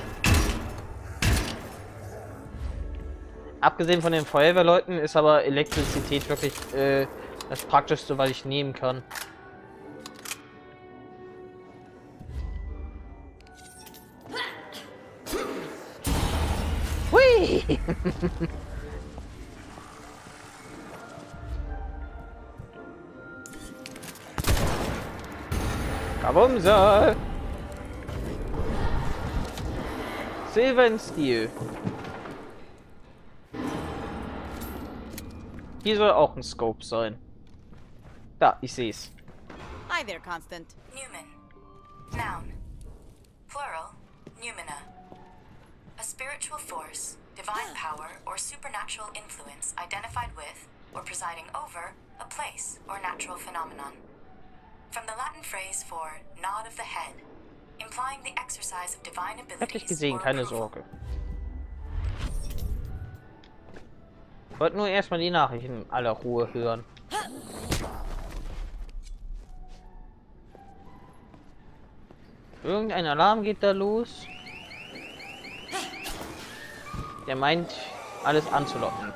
Abgesehen von den Feuerwehrleuten ist aber Elektrizität wirklich das Praktischste, was ich nehmen kann. Hui! Kabumsa! Silver and Steel. Hier soll auch ein Scope sein. Da, ich seh's. Hi there, Constant. Numen. Noun. Plural, Numina. A spiritual force, divine power, or supernatural influence identified with, or presiding over, a place or natural phenomenon. From the Latin phrase for nod of the head, implying the exercise of divine abilities. Hab dich gesehen, keine Sorge. Ich wollte nur erstmal die Nachrichten in aller Ruhe hören. Irgendein Alarm geht da los. Der meint, alles anzulocken.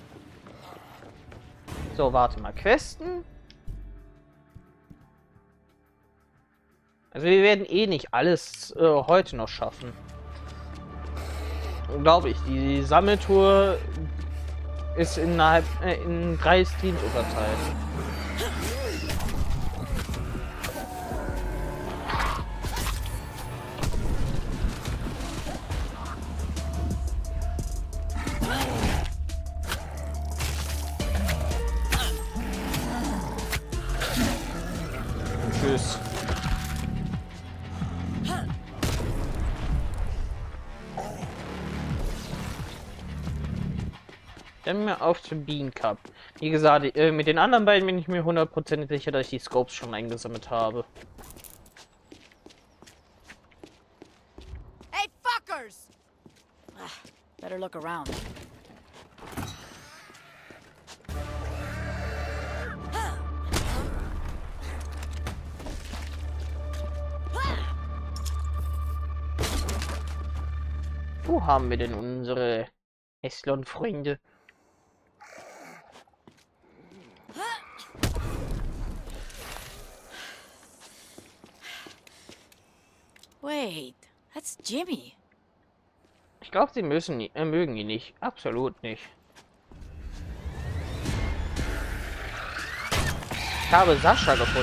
So, warte mal. Questen? Also wir werden eh nicht alles heute noch schaffen. Glaube ich. Die Sammeltour ist in 3 Streams unterteilt. Tschüss. Dann mir auf zum Bean Cup. Wie gesagt, mit den anderen beiden bin ich mir 100% sicher, dass ich die Scopes schon eingesammelt habe. Hey, fuckers! Better look around. Wo haben wir denn unsere Eslon-Freunde? Wait, that's Jimmy. Ich glaube, sie mögen ihn nicht. Absolut nicht. Ich habe Sascha gefunden.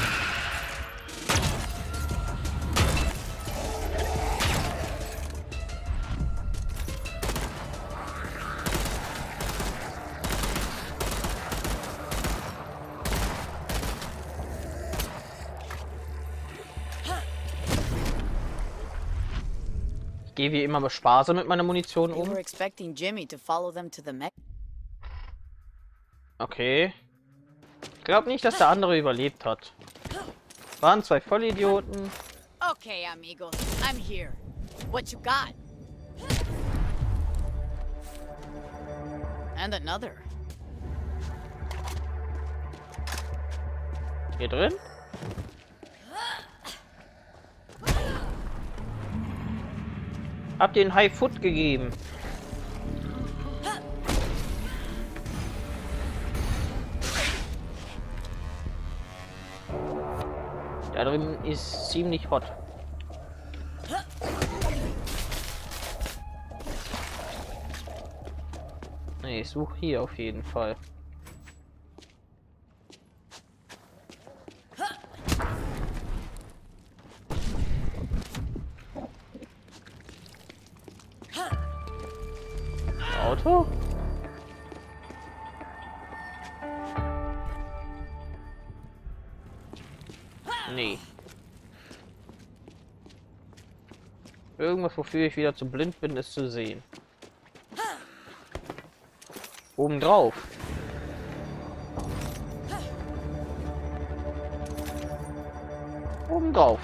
Ich gehe wie immer mit Spaß mit meiner Munition They um. were expecting Jimmy to follow them to the mech. Okay. Ich glaube nicht, dass der andere überlebt hat. Waren 2 Vollidioten. Okay, amigos, I'm here. What you got? And another. Hier drin? Habt ihr den High Foot gegeben? Da drin ist ziemlich hot. Nee, ich suche hier auf jeden Fall. Auto? Nee. Irgendwas, wofür ich wieder zu blind bin, ist zu sehen. Oben drauf. Oben drauf.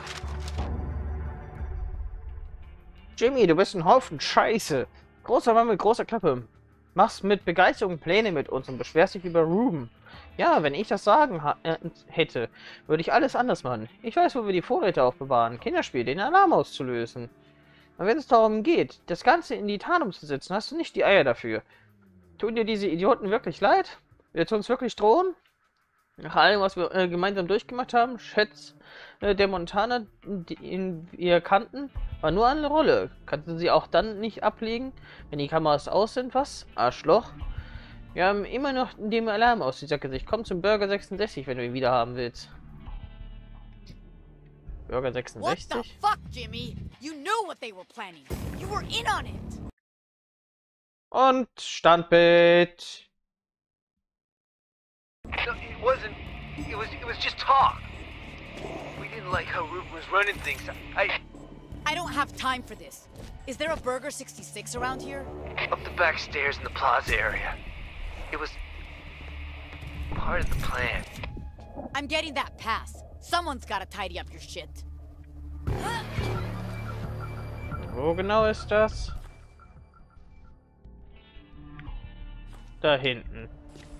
Jimmy, du bist ein Haufen Scheiße. Großer Mann mit großer Klappe. Machst mit Begeisterung Pläne mit uns und beschwerst dich über Ruben. Ja, wenn ich das Sagen hätte, würde ich alles anders machen. Ich weiß, wo wir die Vorräte aufbewahren. Kinderspiel, den Alarm auszulösen. Und wenn es darum geht, das Ganze in die Tat umzusetzen, hast du nicht die Eier dafür. Tun dir diese Idioten wirklich leid? Wird uns wirklich drohen? Nach allem, was wir gemeinsam durchgemacht haben, schätzt der Montana, den wir kannten, war nur eine Rolle. Kannst du sie auch dann nicht ablegen, wenn die Kameras aus sind? Was? Arschloch. Wir haben immer noch den Alarm aus dieser Gesicht. Komm zum Burger 66, wenn du ihn wieder haben willst. Burger 66? What the fuck, Jimmy? You knew what they were planning. You were in on it. Und Standbild. No, it wasn't. It was just talk. We didn't like how Ruben was running things. I don't have time for this. Is there a Burger 66 around here? Up the back stairs in the plaza area. It was part of the plan. I'm getting that pass. Someone's gotta tidy up your shit. Wo genau ist das? Da hinten.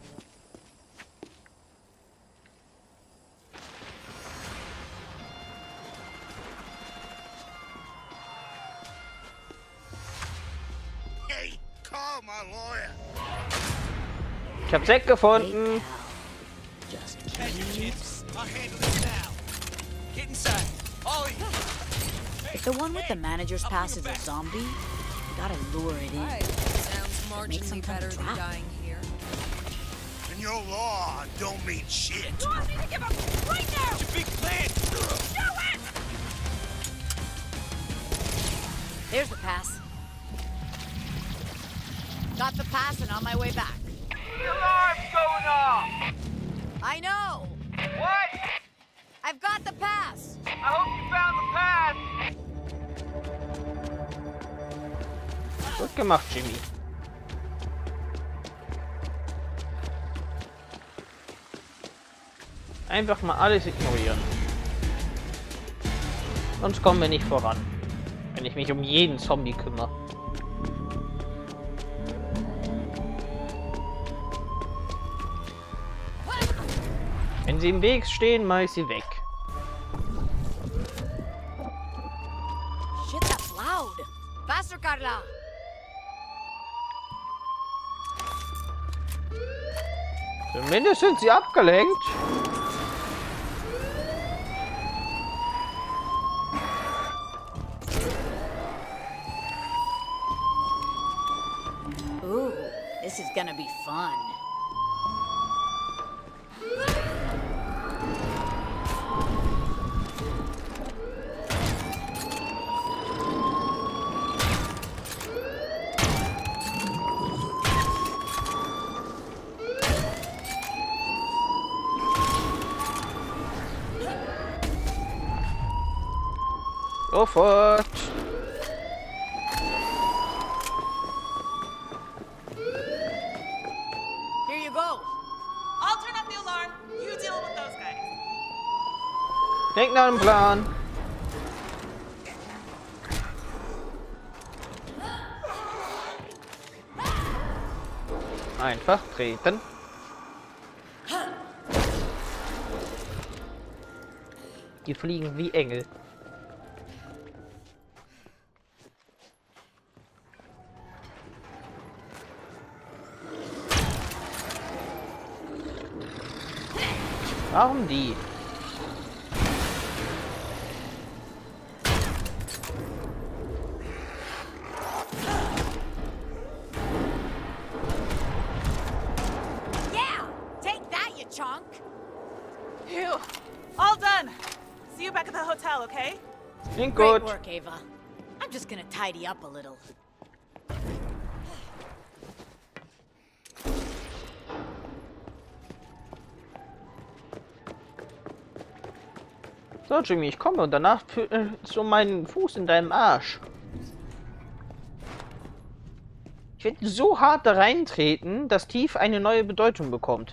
Hey, call my lawyer. Ich hab's weggefunden. Just I'll handle it now. Get inside. All of you. if the one with the manager's pass is a zombie, you gotta lure it in. Sounds Make some marginally kind better of than trap. dying here. And your law don't mean shit. You want me to give up right now? It's a big plan. Do it! There's the pass. Got the pass and on my way back. The alarm's going off! I know! What? I've got the pass! I hope you found the pass! Gut gemacht, Jimmy. Einfach mal alles ignorieren. Sonst kommen wir nicht voran. Wenn ich mich um jeden Zombie kümmere. Wenn sie im Weg stehen, mache ich sie weg. Shit, that's loud! Faster, Carla! Zumindest sind sie abgelenkt. Ooh, this is gonna be fun. Sofort. Here you go. I'll turn off the alarm. You deal with those guys. Denk nach dem Plan. Einfach treten. Die fliegen wie Engel. Warum die? Phew. All done. See you back at the hotel, okay? Klingt Great gut. work, Ava. I'm just gonna tidy up a little. So, Jimmy, ich komme und danach so meinen Fuß in deinem Arsch. Ich werde so hart da reintreten, dass tief eine neue Bedeutung bekommt.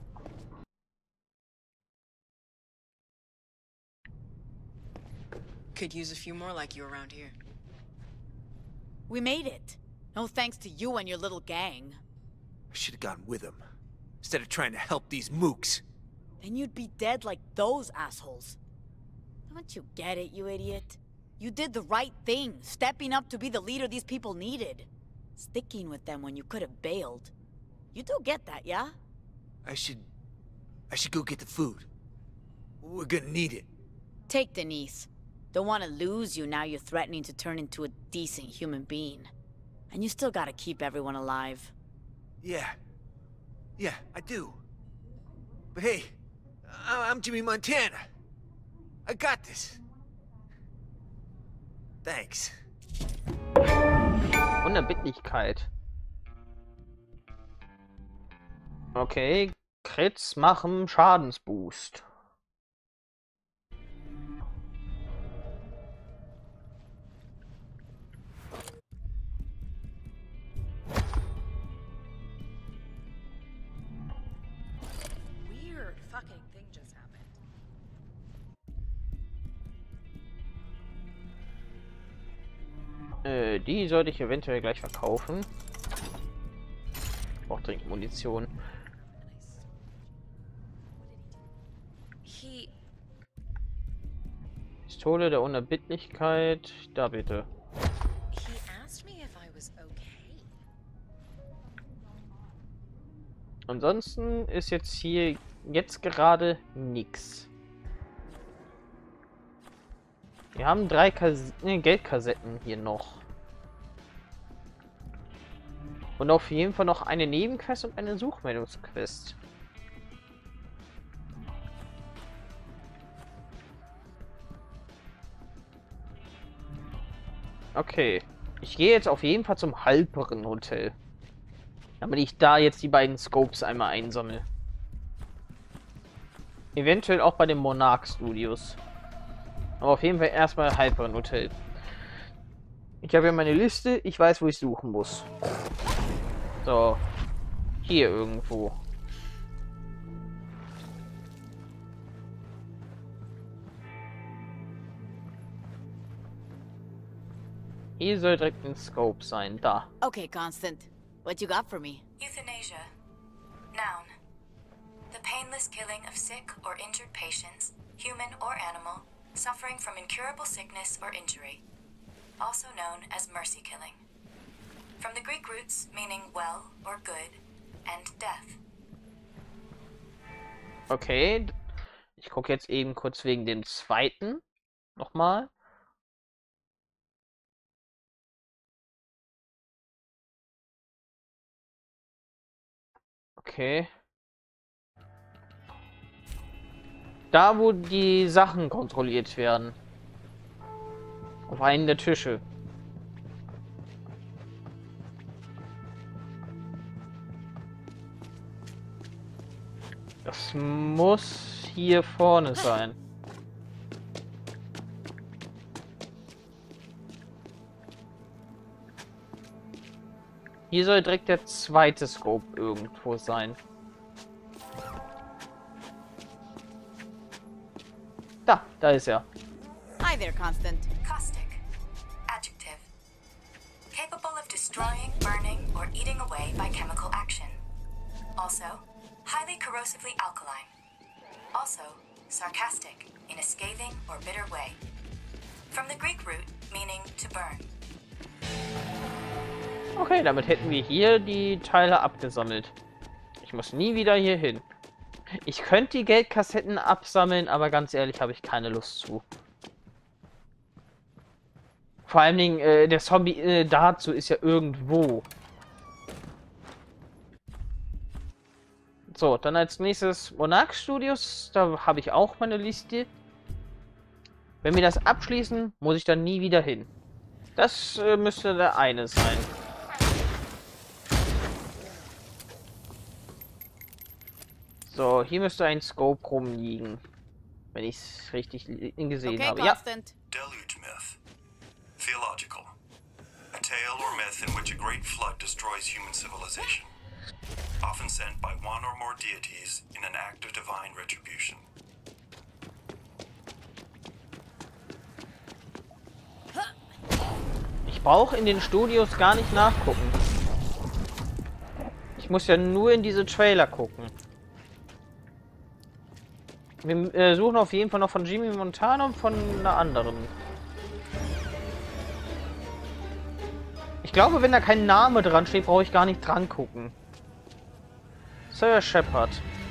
Could use a few more like you around here. We made it. No thanks to you and your little gang. I should have gone with him, instead of trying to help these mooks. Then you'd be dead like those assholes. Don't you get it, you idiot? You did the right thing, stepping up to be the leader these people needed. Sticking with them when you could have bailed. You do get that, yeah? I should go get the food. We're gonna need it. Take Denise. Don't want to lose you now you're threatening to turn into a decent human being. And you still gotta keep everyone alive. Yeah, I do. But hey, I'm Jimmy Montana. I got this. Thanks. Unerbittlichkeit. Okay, Crits machen Schadensboost. Weird fucking thing just happened. Die sollte ich eventuell gleich verkaufen. Ich brauche dringend Munition. Pistole der Unerbittlichkeit. Da bitte. He asked me if I was okay. Ansonsten ist jetzt hier jetzt gerade nix. Wir haben 3 Geldkassetten hier noch. Und auf jeden Fall noch eine Nebenquest und eine Suchmeldungsquest. Okay. Ich gehe jetzt auf jeden Fall zum Halperen Hotel. Damit ich da jetzt die beiden Scopes einmal einsammle. Eventuell auch bei den Monarch Studios. Aber auf jeden Fall erstmal Halperen Hotel. Ich habe ja meine Liste, ich weiß, wo ich suchen muss. So. Hier irgendwo. Hier soll direkt ein Scope sein. Da. Okay, Constant. What you got for me? Euthanasia. Noun. The painless killing of sick or injured patients, human or animal, suffering from incurable sickness or injury. Also known as mercy killing. From the Greek roots meaning well or good, and death. Okay. Ich gucke jetzt eben kurz wegen dem zweiten. Nochmal. Okay. Da, wo die Sachen kontrolliert werden. Auf einen der Tische. Das muss hier vorne sein. Hier soll direkt der zweite Scope irgendwo sein. Da ist er. Hi there, Constant. Caustic. Adjective. Capable of destroying, burning, or eating away by chemical action. Also, highly corrosively alkaline. Also, sarcastic in a scathing or bitter way. From the Greek root meaning to burn. Okay, damit hätten wir hier die Teile abgesammelt. Ich muss nie wieder hier hin. Ich könnte die Geldkassetten absammeln, aber ganz ehrlich habe ich keine Lust zu. Vor allen Dingen, der Zombie dazu ist ja irgendwo. So, dann als nächstes Monarch Studios. Da habe ich auch meine Liste. Wenn wir das abschließen, muss ich dann nie wieder hin. Das müsste der eine sein. So, hier müsste ein Scope rumliegen. Wenn ich es richtig gesehen habe. Ja. Deluge myth. Theological. A tale or myth in which a great flood destroys human civilization. Often sent by one or more deities in an act of divine retribution. Ich brauche in den Studios gar nicht nachgucken. Ich muss ja nur in diese Trailer gucken. Wir suchen auf jeden Fall noch von Jimmy Montana und von einer anderen. Ich glaube, wenn da kein Name dran steht, brauche ich gar nicht dran gucken. Sarah Shepard.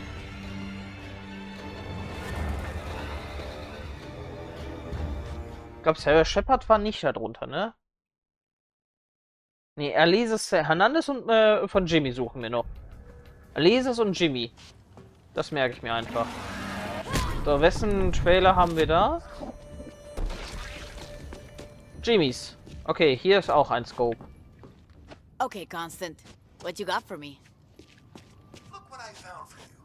Ich glaube, Sarah Shepard war nicht da drunter, ne? Ne, Alesis Hernandez und von Jimmy suchen wir noch. Alesis und Jimmy. Das merke ich mir einfach. So, wessen Trailer haben wir da? Jimmys. Okay, hier ist auch ein Scope. Okay, Constant. What you got for me? Look what I found for you.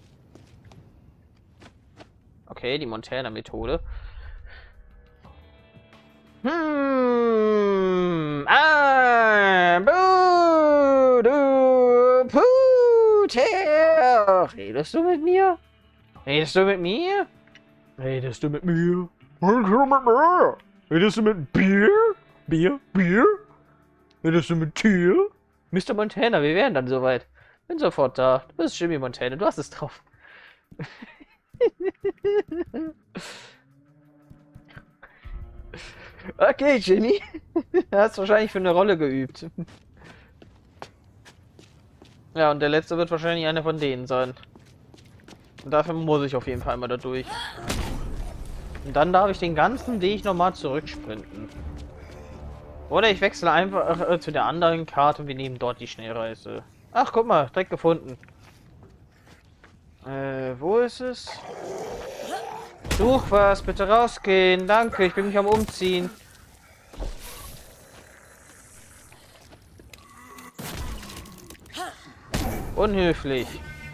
Okay, die Montana-Methode. Redest du mit mir? Redest du mit mir? Redest du mit mir? Redest du mit Bier? Bier? Redest du mit Tier? Mr. Montana, wir wären dann soweit. Bin sofort da. Du bist Jimmy Montana, du hast es drauf. Okay, Jimmy. Du hast wahrscheinlich für eine Rolle geübt. Ja, und der letzte wird wahrscheinlich einer von denen sein. Und dafür muss ich auf jeden Fall mal da durch. Und dann darf ich den ganzen Weg nochmal zurücksprinten. Oder ich wechsle einfach zu der anderen Karte und wir nehmen dort die Schnellreise. Ach, guck mal, direkt gefunden. Wo ist es? Such was, bitte rausgehen. Danke, ich bin mich am Umziehen. Unhöflich.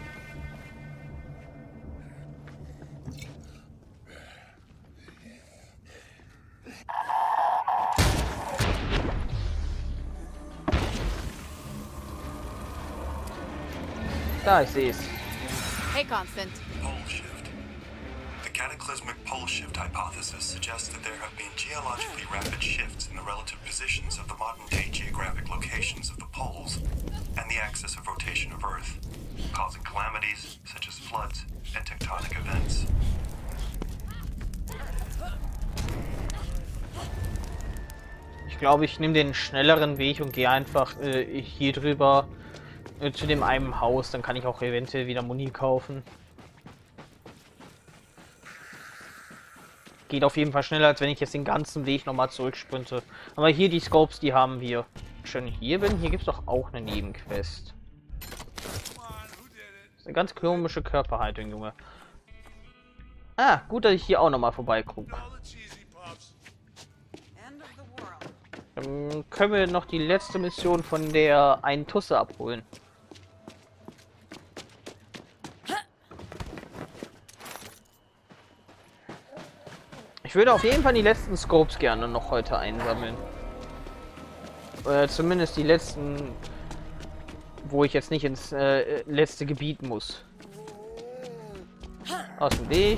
Da, ich sehe es. Hey, Constant. Pole shift. The cataclysmic pole shift hypothesis suggests that there have been geologically rapid shifts in the relative positions of the modern-day geographic locations of the poles and the axis of rotation of Earth, causing calamities such as floods and tectonic events. Ich glaube, ich nehme den schnelleren Weg und gehe einfach hier drüber zu dem einen Haus. Dann kann ich auch eventuell wieder Muni kaufen. Geht auf jeden Fall schneller, als wenn ich jetzt den ganzen Weg nochmal zurücksprinte. Aber hier die Scopes, die haben wir. Schön hier bin. Hier gibt es doch auch eine Nebenquest. Das ist eine ganz komische Körperhaltung, Junge. Ah, gut, dass ich hier auch nochmal vorbeigucke. Dann können wir noch die letzte Mission von der einen Tusse abholen. Ich würde auf jeden Fall die letzten Scopes gerne noch heute einsammeln. Oder zumindest die letzten, wo ich jetzt nicht ins letzte Gebiet muss. Aus dem Weg.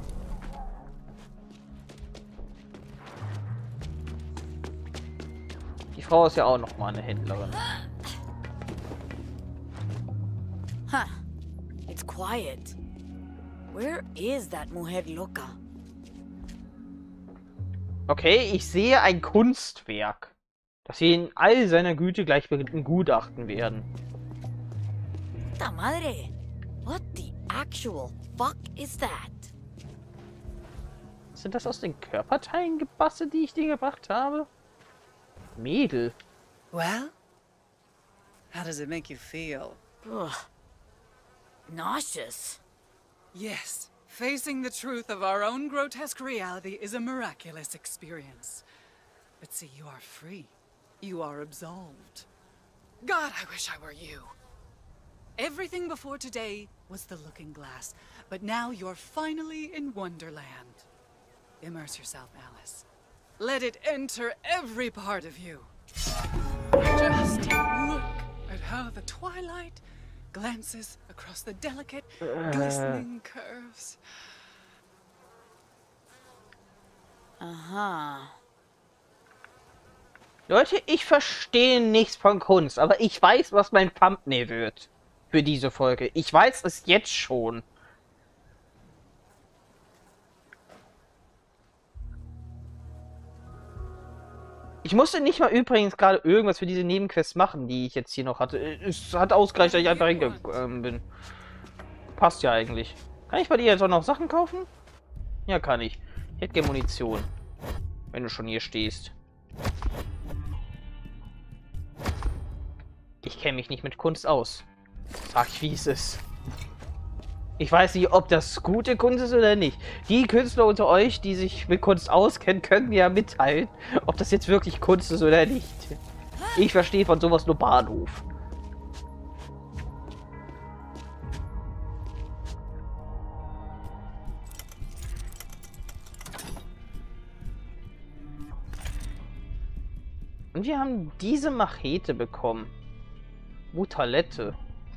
Die Frau ist ja auch noch mal eine Händlerin. Huh. It's quiet. Where is that mujer loca? Okay, ich sehe ein Kunstwerk, das wir in all seiner Güte gleich begutachten werden. Ta madre! What the actual fuck is that? Sind das aus den Körperteilen gebastelt, die ich dir gebracht habe? Mädel. Well? How does it make you feel? Ugh. nauseous. Yes, facing the truth of our own grotesque reality is a miraculous experience. But see, you are free. You are absolved. God, I wish I were you. Everything before today was the looking glass, but now you're finally in Wonderland. Immerse yourself, Alice. Let it enter every part of you. Just look at how the twilight glances across the delicate, glistening curves. Aha. Leute, ich verstehe nichts von Kunst, aber ich weiß, was mein Thumbnail wird für diese Folge. Ich weiß es jetzt schon. Ich musste nicht mal übrigens gerade irgendwas für diese Nebenquests machen, die ich jetzt hier noch hatte. Es hat ausgereicht, dass ich einfach hingegangen bin. Passt ja eigentlich. Kann ich bei dir jetzt auch noch Sachen kaufen? Ja, kann ich. Ich hätte gerne Munition. Wenn du schon hier stehst. Ich kenne mich nicht mit Kunst aus. Sag ich, wie es ist. Ich weiß nicht, ob das gute Kunst ist oder nicht. Die Künstler unter euch, die sich mit Kunst auskennen, können mir ja mitteilen, ob das jetzt wirklich Kunst ist oder nicht. Ich verstehe von sowas nur Bahnhof. Und wir haben diese Machete bekommen. Mutalette.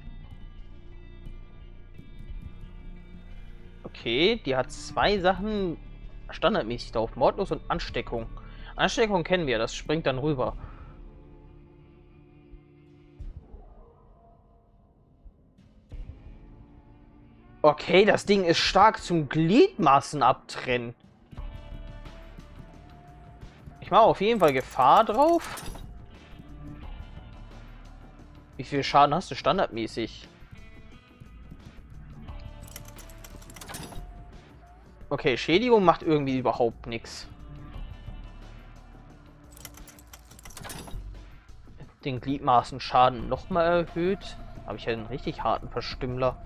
Okay, die hat zwei Sachen standardmäßig drauf. Mordlos und Ansteckung. Ansteckung kennen wir, das springt dann rüber. Okay, das Ding ist stark zum Gliedmaßen abtrennen. Ich mache auf jeden Fall Gefahr drauf. Wie viel Schaden hast du standardmäßig? Okay, Schädigung macht irgendwie überhaupt nichts. Den Gliedmaßen Schaden nochmal erhöht. Habe ich ja einen richtig harten Verstümmler.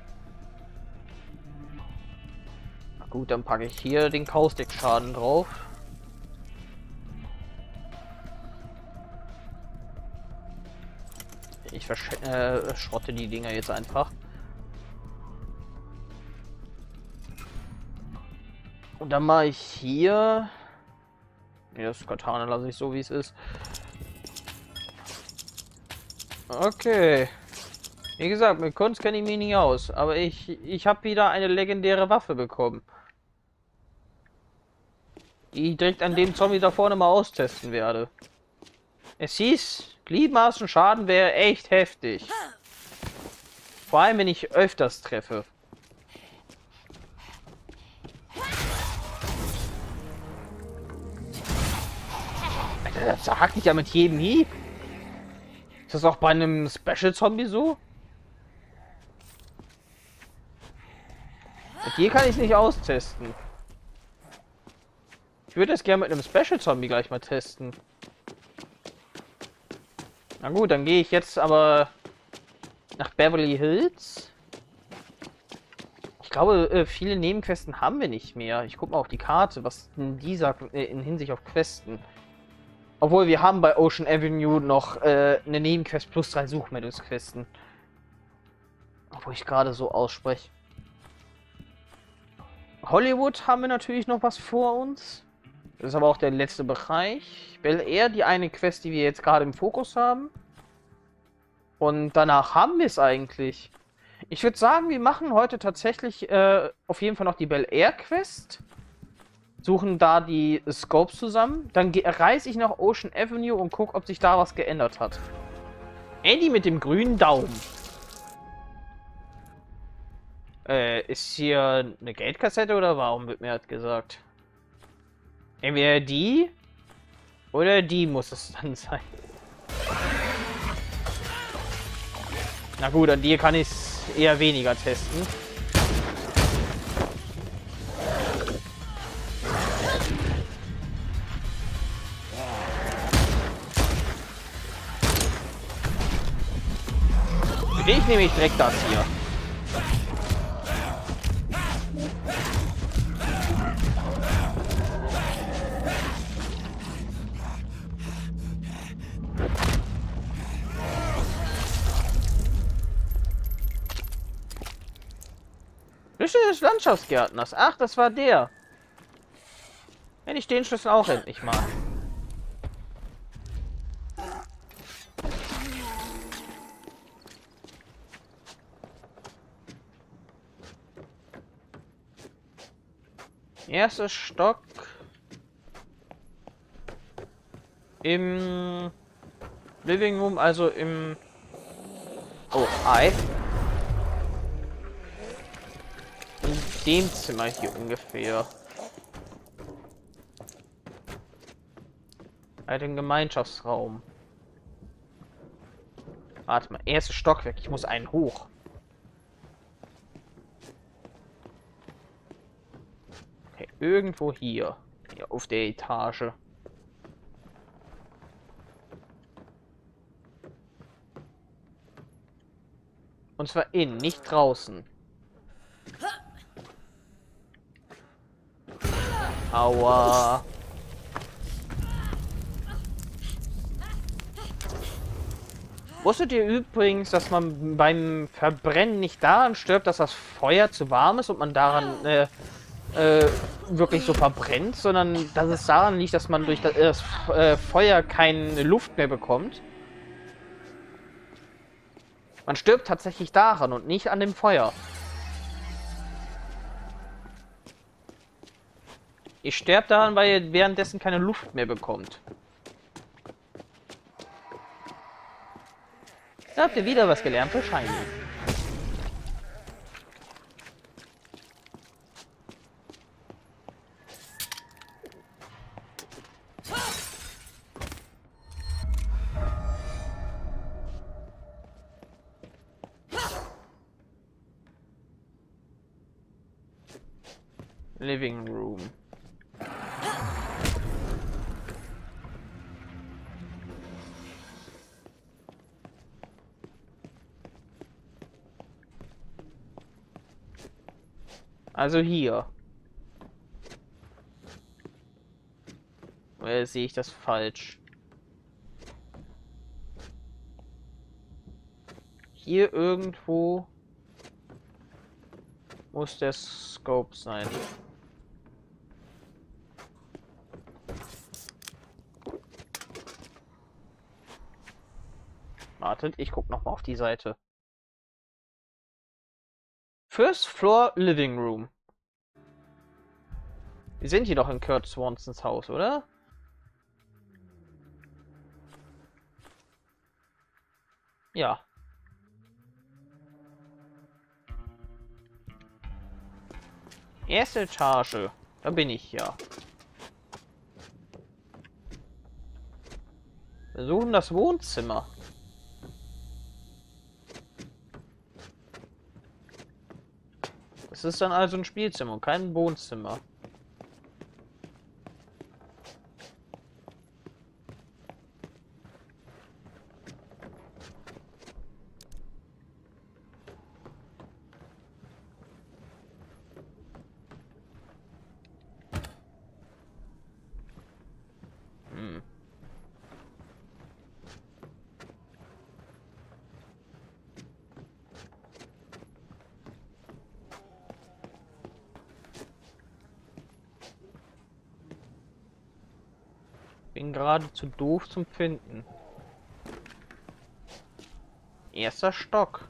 Na gut, dann packe ich hier den Kaustik-Schaden drauf. Ich schrotte die Dinger jetzt einfach. Und dann mache ich hier... Ne, das Katana lasse ich so, wie es ist. Okay. Wie gesagt, mit Kunst kenne ich mich nicht aus. Aber ich habe wieder eine legendäre Waffe bekommen. Die ich direkt an dem Zombie da vorne mal austesten werde. Es hieß, Gliedmaßen Schaden wäre echt heftig. Vor allem, wenn ich öfters treffe. Alter, das zerhackt mich ja mit jedem Hieb. Ist das auch bei einem Special Zombie so? Und hier kann ich es nicht austesten. Ich würde es gerne mit einem Special Zombie gleich mal testen. Na gut, dann gehe ich jetzt aber nach Beverly Hills. Ich glaube, viele Nebenquesten haben wir nicht mehr. Ich gucke mal auf die Karte, was die sagt in Hinsicht auf Questen. Obwohl, wir haben bei Ocean Avenue noch eine Nebenquest plus 3 Suchmeldungsquesten. Obwohl ich gerade so ausspreche. Hollywood haben wir natürlich noch was vor uns. Das ist aber auch der letzte Bereich. Bel Air, die eine Quest, die wir jetzt gerade im Fokus haben. Und danach haben wir es eigentlich. Ich würde sagen, wir machen heute tatsächlich auf jeden Fall noch die Bel Air Quest. Suchen da die Scopes zusammen. Dann reise ich nach Ocean Avenue und gucke, ob sich da was geändert hat. Andy mit dem grünen Daumen. Ist hier eine Geldkassette oder warum wird mir das gesagt? Entweder die oder die muss es dann sein. Na gut, an dir kann ich es eher weniger testen. Für dich nehme ich direkt das hier. Schlüssel des Landschaftsgärtners. Ach, das war der. Hätte ich den Schlüssel auch endlich mal. Erster Stock im Living Room, also im... Oh, Ei. In dem Zimmer hier ungefähr. Halt im Gemeinschaftsraum. Warte mal, erstes Stockwerk. Ich muss einen hoch. Okay, irgendwo hier. Hier auf der Etage. Und zwar innen, nicht draußen. Aua. Wusstet ihr übrigens, dass man beim Verbrennen nicht daran stirbt, dass das Feuer zu warm ist und man daran wirklich so verbrennt, sondern dass es daran liegt, dass man durch das Feuer keine Luft mehr bekommt? Man stirbt tatsächlich daran und nicht an dem Feuer. Ihr sterbt daran, weil ihr währenddessen keine Luft mehr bekommt. Da habt ihr wieder was gelernt, wahrscheinlich. Living Room. Also hier. Oder sehe ich das falsch? Hier irgendwo muss der Scope sein. Wartet, ich guck noch mal auf die Seite. First Floor Living Room. Wir sind hier doch in Kurt Swansons Haus, oder? Ja. Erste Etage. Da bin ich ja. Wir suchen das Wohnzimmer. Das ist dann also ein Spielzimmer und kein Wohnzimmer. Bin gerade zu doof zum Finden. Erster Stock.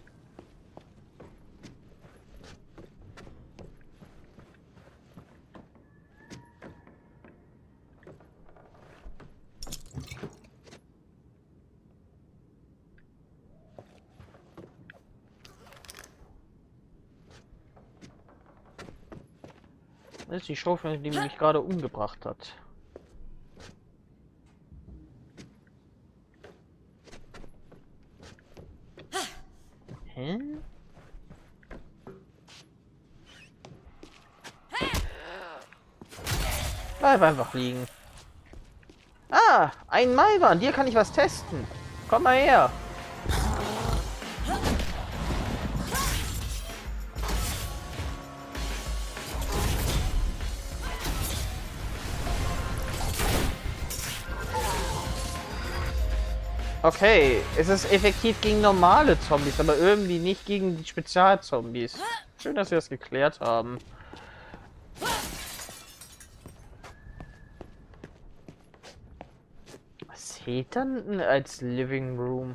Das ist die Schaufel, die mich gerade umgebracht hat. Hä? Bleib einfach liegen. Ah, ein Maiwan, dir kann ich was testen. Komm mal her. Okay, es ist effektiv gegen normale Zombies, aber irgendwie nicht gegen die Spezialzombies. Schön, dass wir das geklärt haben. Was steht dann als Living Room?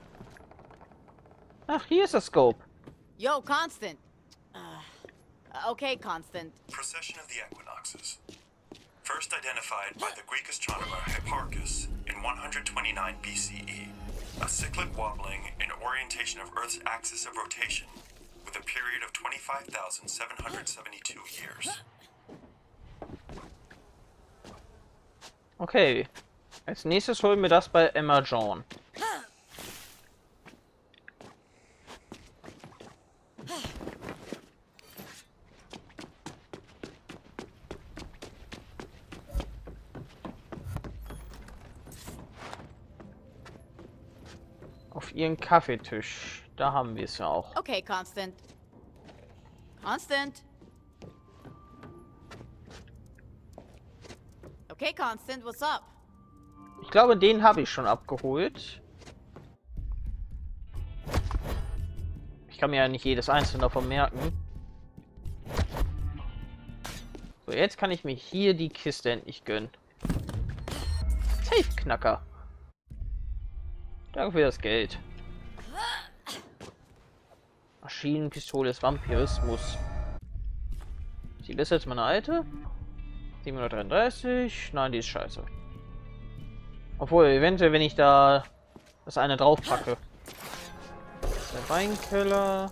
Ach, hier ist das Scope. Yo, Constant. Okay, Constant. Precession of the equinoxes. First identified by the Greek astronomer Hipparchus in 129 BCE. A cyclic wobbling in orientation of Earth's axis of rotation with a period of 25,772 years. Okay. Als nächstes holen wir das bei Emma John. Auf ihren Kaffeetisch. Da haben wir es ja auch. Okay, Constant. Constant. Okay, Constant, what's up? Ich glaube, den habe ich schon abgeholt. Ich kann mir ja nicht jedes einzelne davon merken. So, jetzt kann ich mir hier die Kiste endlich gönnen. Safe-Knacker. Danke für das Geld. Maschinenpistole des Vampirismus. Ist die besser als meine alte? 733. Nein, die ist scheiße. Obwohl, eventuell, wenn ich da das eine drauf packe. Der Weinkeller.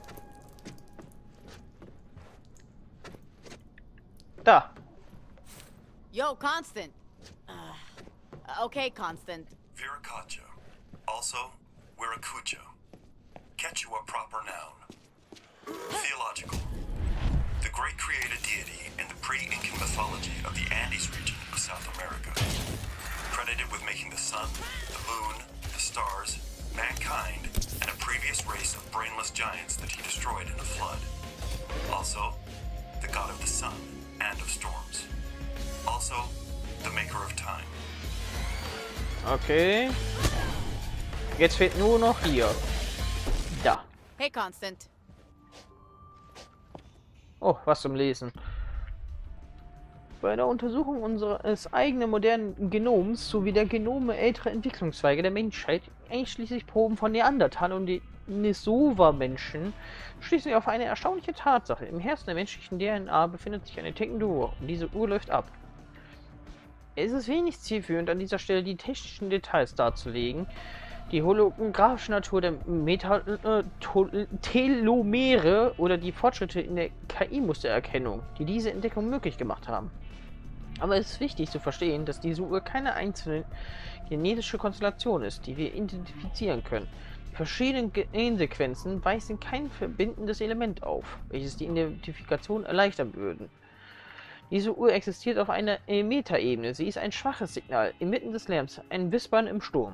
Da. Yo, Constant. Okay, Constant. Viracocha. Also, Wiracucho. Quechua proper noun. Theological. The great created deity in the pre-Incan mythology of the Andes region of South America. Credited with making the sun, the moon, the stars, mankind, and a previous race of brainless giants that he destroyed in a flood. Also, the god of the sun and of storms. Also, the maker of time. Okay. Jetzt fehlt nur noch hier. Da. Hey, Constant. Oh, was zum Lesen. Bei der Untersuchung unseres eigenen modernen Genoms sowie der Genome älterer Entwicklungszweige der Menschheit, einschließlich Proben von Neandertal und Denisova-Menschen, schließen wir auf eine erstaunliche Tatsache. Im Herzen der menschlichen DNA befindet sich eine tickende Uhr und diese Uhr läuft ab. Es ist wenig zielführend, an dieser Stelle die technischen Details darzulegen. Die holographische Natur der Telomere oder die Fortschritte in der KI-Mustererkennung, die diese Entdeckung möglich gemacht haben. Aber es ist wichtig zu verstehen, dass diese Uhr keine einzelne genetische Konstellation ist, die wir identifizieren können. Die verschiedenen Gensequenzen weisen kein verbindendes Element auf, welches die Identifikation erleichtern würden. Diese Uhr existiert auf einer Metaebene. Sie ist ein schwaches Signal inmitten des Lärms, ein Wispern im Sturm.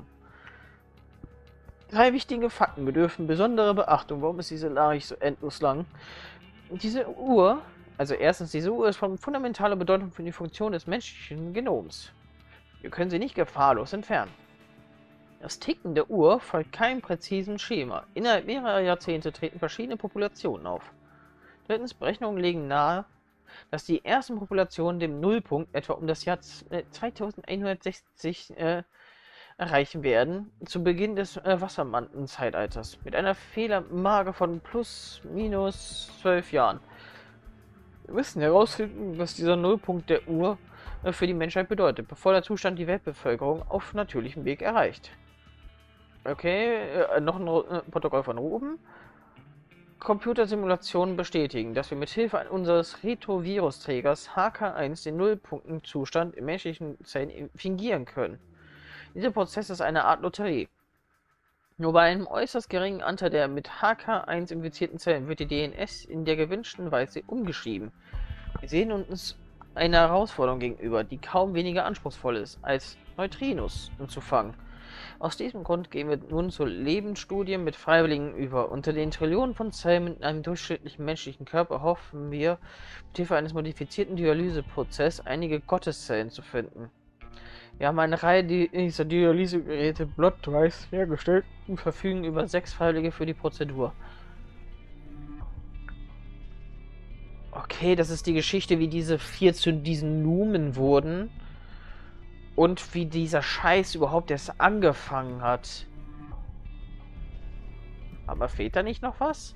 3 wichtige Fakten bedürfen besonderer Beachtung. Warum ist diese Nachricht so endlos lang? Diese Uhr, also erstens, diese Uhr ist von fundamentaler Bedeutung für die Funktion des menschlichen Genoms. Wir können sie nicht gefahrlos entfernen. Das Ticken der Uhr folgt keinem präzisen Schema. Innerhalb mehrerer Jahrzehnte treten verschiedene Populationen auf. Drittens, Berechnungen legen nahe, dass die ersten Populationen dem Nullpunkt etwa um das Jahr 2160 erreichen werden, zu Beginn des Wassermantenzeitalters, mit einer Fehlermarge von plus minus 12 Jahren. Wir müssen herausfinden, was dieser Nullpunkt der Uhr für die Menschheit bedeutet, bevor der Zustand die Weltbevölkerung auf natürlichem Weg erreicht. Okay, noch ein Protokoll von oben. Computersimulationen bestätigen, dass wir mit Hilfe unseres Retrovirusträgers HK1 den Nullpunktenzustand im menschlichen Zellen fingieren können. Dieser Prozess ist eine Art Lotterie. Nur bei einem äußerst geringen Anteil der mit HK1 infizierten Zellen wird die DNS in der gewünschten Weise umgeschrieben. Wir sehen uns einer Herausforderung gegenüber, die kaum weniger anspruchsvoll ist, als Neutrinos zu fangen. Aus diesem Grund gehen wir nun zu Lebensstudien mit Freiwilligen über. Unter den Trillionen von Zellen mit einem durchschnittlichen menschlichen Körper hoffen wir, mit Hilfe eines modifizierten Dialyseprozesses einige Gotteszellen zu finden. Wir haben eine Reihe dieser Dialysegeräte Blood Drives hergestellt und verfügen über 6 Freiwillige für die Prozedur. Okay, das ist die Geschichte, wie diese 4 zu diesen Numen wurden. Und wie dieser Scheiß überhaupt erst angefangen hat. Aber fehlt da nicht noch was?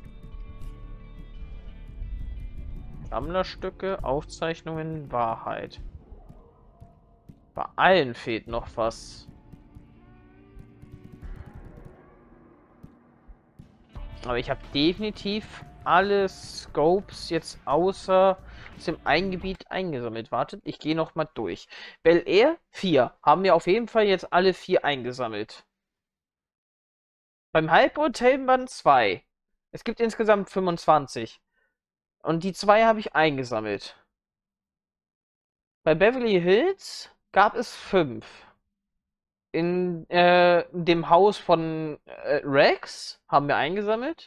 Sammlerstücke, Aufzeichnungen, Wahrheit. Bei allen fehlt noch was. Aber ich habe definitiv alle Scopes jetzt außer aus dem Eingebiet eingesammelt. Wartet, ich gehe noch mal durch. Bel Air 4. Haben wir auf jeden Fall jetzt alle 4 eingesammelt. Beim Halbhotelband 2. Es gibt insgesamt 25. Und die 2 habe ich eingesammelt. Bei Beverly Hills gab es 5. In dem Haus von Rex haben wir eingesammelt.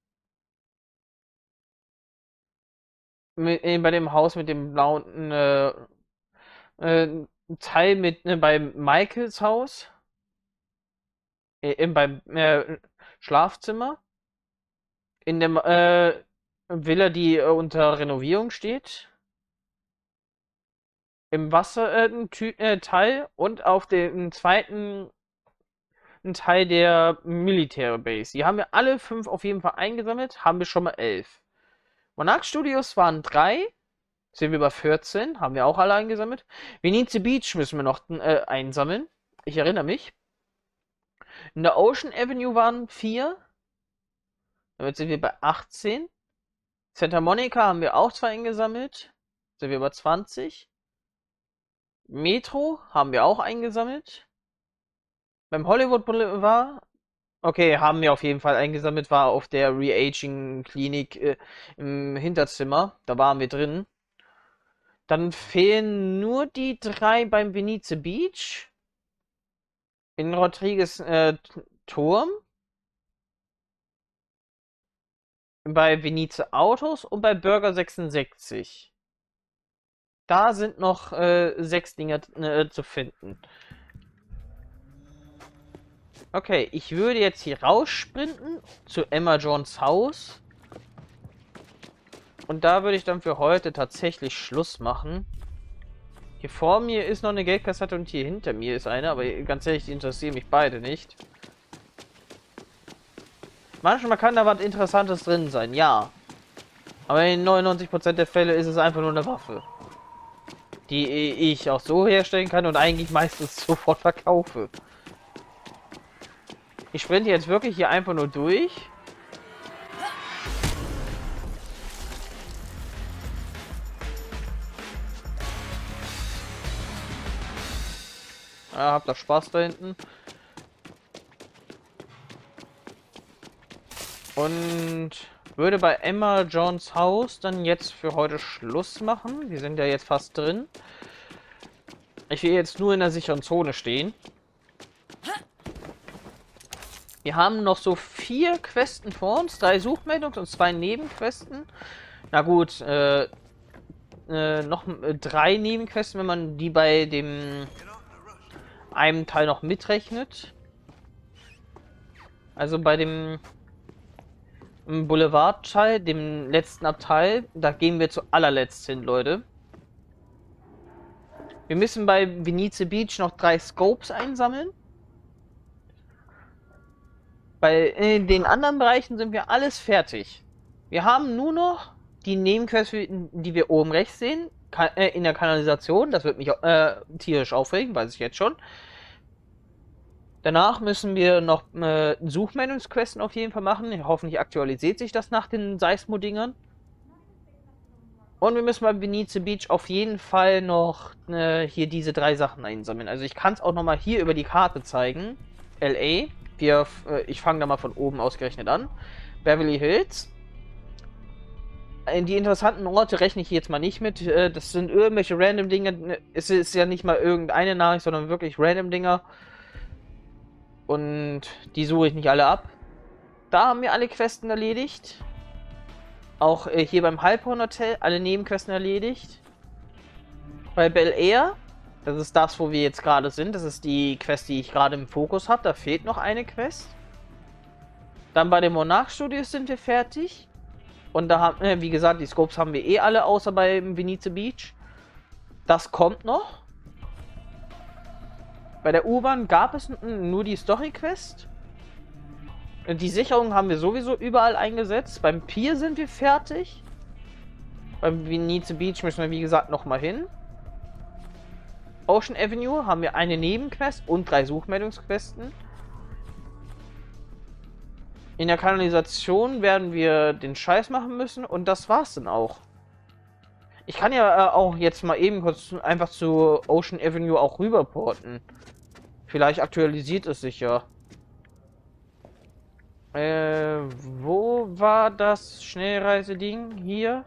Bei dem Haus mit dem blauen Teil mit bei Michaels Haus. Beim Schlafzimmer. In der Villa, die unter Renovierung steht. Im Wasser-Teil und auf dem zweiten Teil der Militärbase. Die haben wir alle 5 auf jeden Fall eingesammelt. Haben wir schon mal 11. Monarch Studios waren 3. Sind wir bei 14. Haben wir auch alle eingesammelt. Venice Beach müssen wir noch einsammeln. Ich erinnere mich. In der Ocean Avenue waren 4. Damit sind wir bei 18. Santa Monica haben wir auch 2 eingesammelt. Sind wir bei 20. Metro haben wir auch eingesammelt. Beim Hollywood Boulevard, okay, haben wir auf jeden Fall eingesammelt, war auf der Re-Aging Klinik im Hinterzimmer. Da waren wir drin. Dann fehlen nur die 3 beim Venice Beach. In Rodriguez Turm. Bei Venice Autos und bei Burger 66. Da sind noch 6 Dinge zu finden. Okay, ich würde jetzt hier raussprinten zu Emma Johns Haus. Und da würde ich dann für heute tatsächlich Schluss machen. Hier vor mir ist noch eine Geldkassette und hier hinter mir ist eine, aber ganz ehrlich, die interessieren mich beide nicht. Manchmal kann da was Interessantes drin sein, ja. Aber in 99% der Fälle ist es einfach nur eine Waffe. Die ich auch so herstellen kann und eigentlich meistens sofort verkaufe. Ich sprinte jetzt wirklich hier einfach nur durch. Ja, habt ihr Spaß da hinten. Und würde bei Emma Johns Haus dann jetzt für heute Schluss machen. Wir sind ja jetzt fast drin. Ich will jetzt nur in der sicheren Zone stehen. Wir haben noch so 4 Questen vor uns. 3 Suchmeldungen und 2 Nebenquesten. Na gut, noch 3 Nebenquesten, wenn man die bei dem einem Teil noch mitrechnet. Also bei dem Boulevard-Teil, dem letzten Abteil, da gehen wir zu allerletzt hin, Leute. Wir müssen bei Venice Beach noch 3 Scopes einsammeln. Bei den anderen Bereichen sind wir alles fertig. Wir haben nur noch die Nebenquesten, die wir oben rechts sehen, in der Kanalisation. Das wird mich tierisch aufregen, weiß ich jetzt schon. Danach müssen wir noch Suchmeldungsquesten auf jeden Fall machen. Hoffentlich aktualisiert sich das nach den Seismo-Dingern. Und wir müssen bei Venice Beach auf jeden Fall noch hier diese 3 Sachen einsammeln. Also ich kann es auch nochmal hier über die Karte zeigen. LA. Ich fange da mal von oben ausgerechnet an. Beverly Hills. Die interessanten Orte rechne ich jetzt mal nicht mit. Das sind irgendwelche random Dinge. Es ist ja nicht mal irgendeine Nachricht, sondern wirklich random Dinger. Und die suche ich nicht alle ab. Da haben wir alle Questen erledigt. Auch hier beim Halbhorn Hotel alle Nebenquesten erledigt. Bei Bel Air, das ist das, wo wir jetzt gerade sind. Das ist die Quest, die ich gerade im Fokus habe. Da fehlt noch eine Quest. Dann bei den Monarch Studios sind wir fertig. Und da haben, wie gesagt, die Scopes haben wir eh alle, außer bei Venice Beach. Das kommt noch. Bei der U-Bahn gab es nur die Story-Quest. Die Sicherung haben wir sowieso überall eingesetzt. Beim Pier sind wir fertig. Beim Venice Beach müssen wir, wie gesagt, nochmal hin. Ocean Avenue haben wir eine Nebenquest und 3 Suchmeldungsquesten. In der Kanalisation werden wir den Scheiß machen müssen und das war's dann auch. Ich kann ja auch jetzt mal eben kurz einfach zu Ocean Avenue auch rüberporten. Vielleicht aktualisiert es sich ja. Wo war das Schnellreiseding? Hier?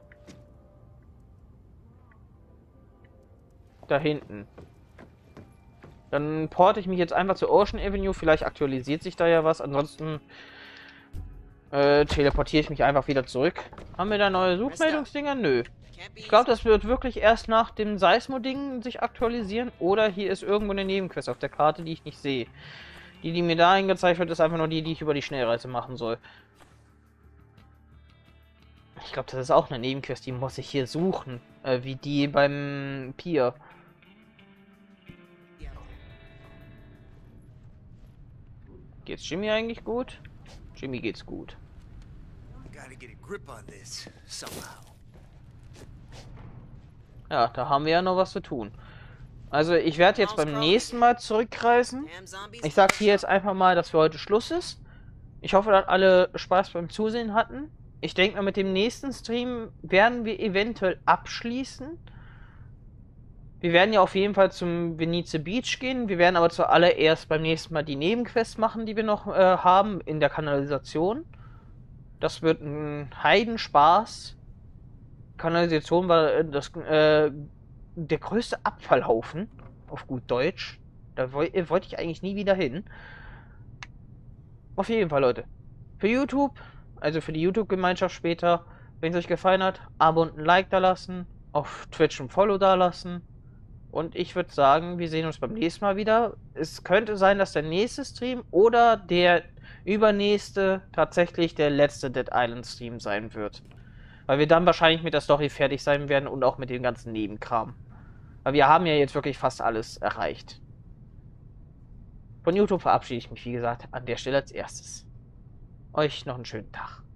Da hinten. Dann porte ich mich jetzt einfach zu Ocean Avenue. Vielleicht aktualisiert sich da ja was. Ansonsten teleportiere ich mich einfach wieder zurück. Haben wir da neue Suchmeldungsdinger? Nö. Ich glaube, das wird wirklich erst nach dem Seismo-Ding sich aktualisieren. Oder hier ist irgendwo eine Nebenquest auf der Karte, die ich nicht sehe. Die mir da angezeigt wird, ist einfach nur die ich über die Schnellreise machen soll. Ich glaube, das ist auch eine Nebenquest, die muss ich hier suchen. Wie die beim Pier. Geht's Jimmy eigentlich gut? Jimmy geht's gut. Ja, da haben wir ja noch was zu tun. Also ich werde jetzt beim nächsten Mal zurückreisen. Ich sage hier jetzt einfach mal, dass für heute Schluss ist. Ich hoffe, dass alle Spaß beim Zusehen hatten. Ich denke mal, mit dem nächsten Stream werden wir eventuell abschließen. Wir werden ja auf jeden Fall zum Venice Beach gehen. Wir werden aber zuallererst beim nächsten Mal die Nebenquests machen, die wir noch haben in der Kanalisation. Das wird ein Heidenspaß. Kanalisation war der größte Abfallhaufen, auf gut Deutsch. Da wollte ich eigentlich nie wieder hin. Auf jeden Fall, Leute. Für YouTube, also für die YouTube-Gemeinschaft später, wenn es euch gefallen hat, Abo und ein Like da lassen, auf Twitch ein Follow da lassen. Und ich würde sagen, wir sehen uns beim nächsten Mal wieder. Es könnte sein, dass der nächste Stream oder der übernächste tatsächlich der letzte Dead Island Stream sein wird. Weil wir dann wahrscheinlich mit der Story fertig sein werden und auch mit dem ganzen Nebenkram. Weil wir haben ja jetzt wirklich fast alles erreicht. Von YouTube verabschiede ich mich, wie gesagt, an der Stelle als erstes. Euch noch einen schönen Tag.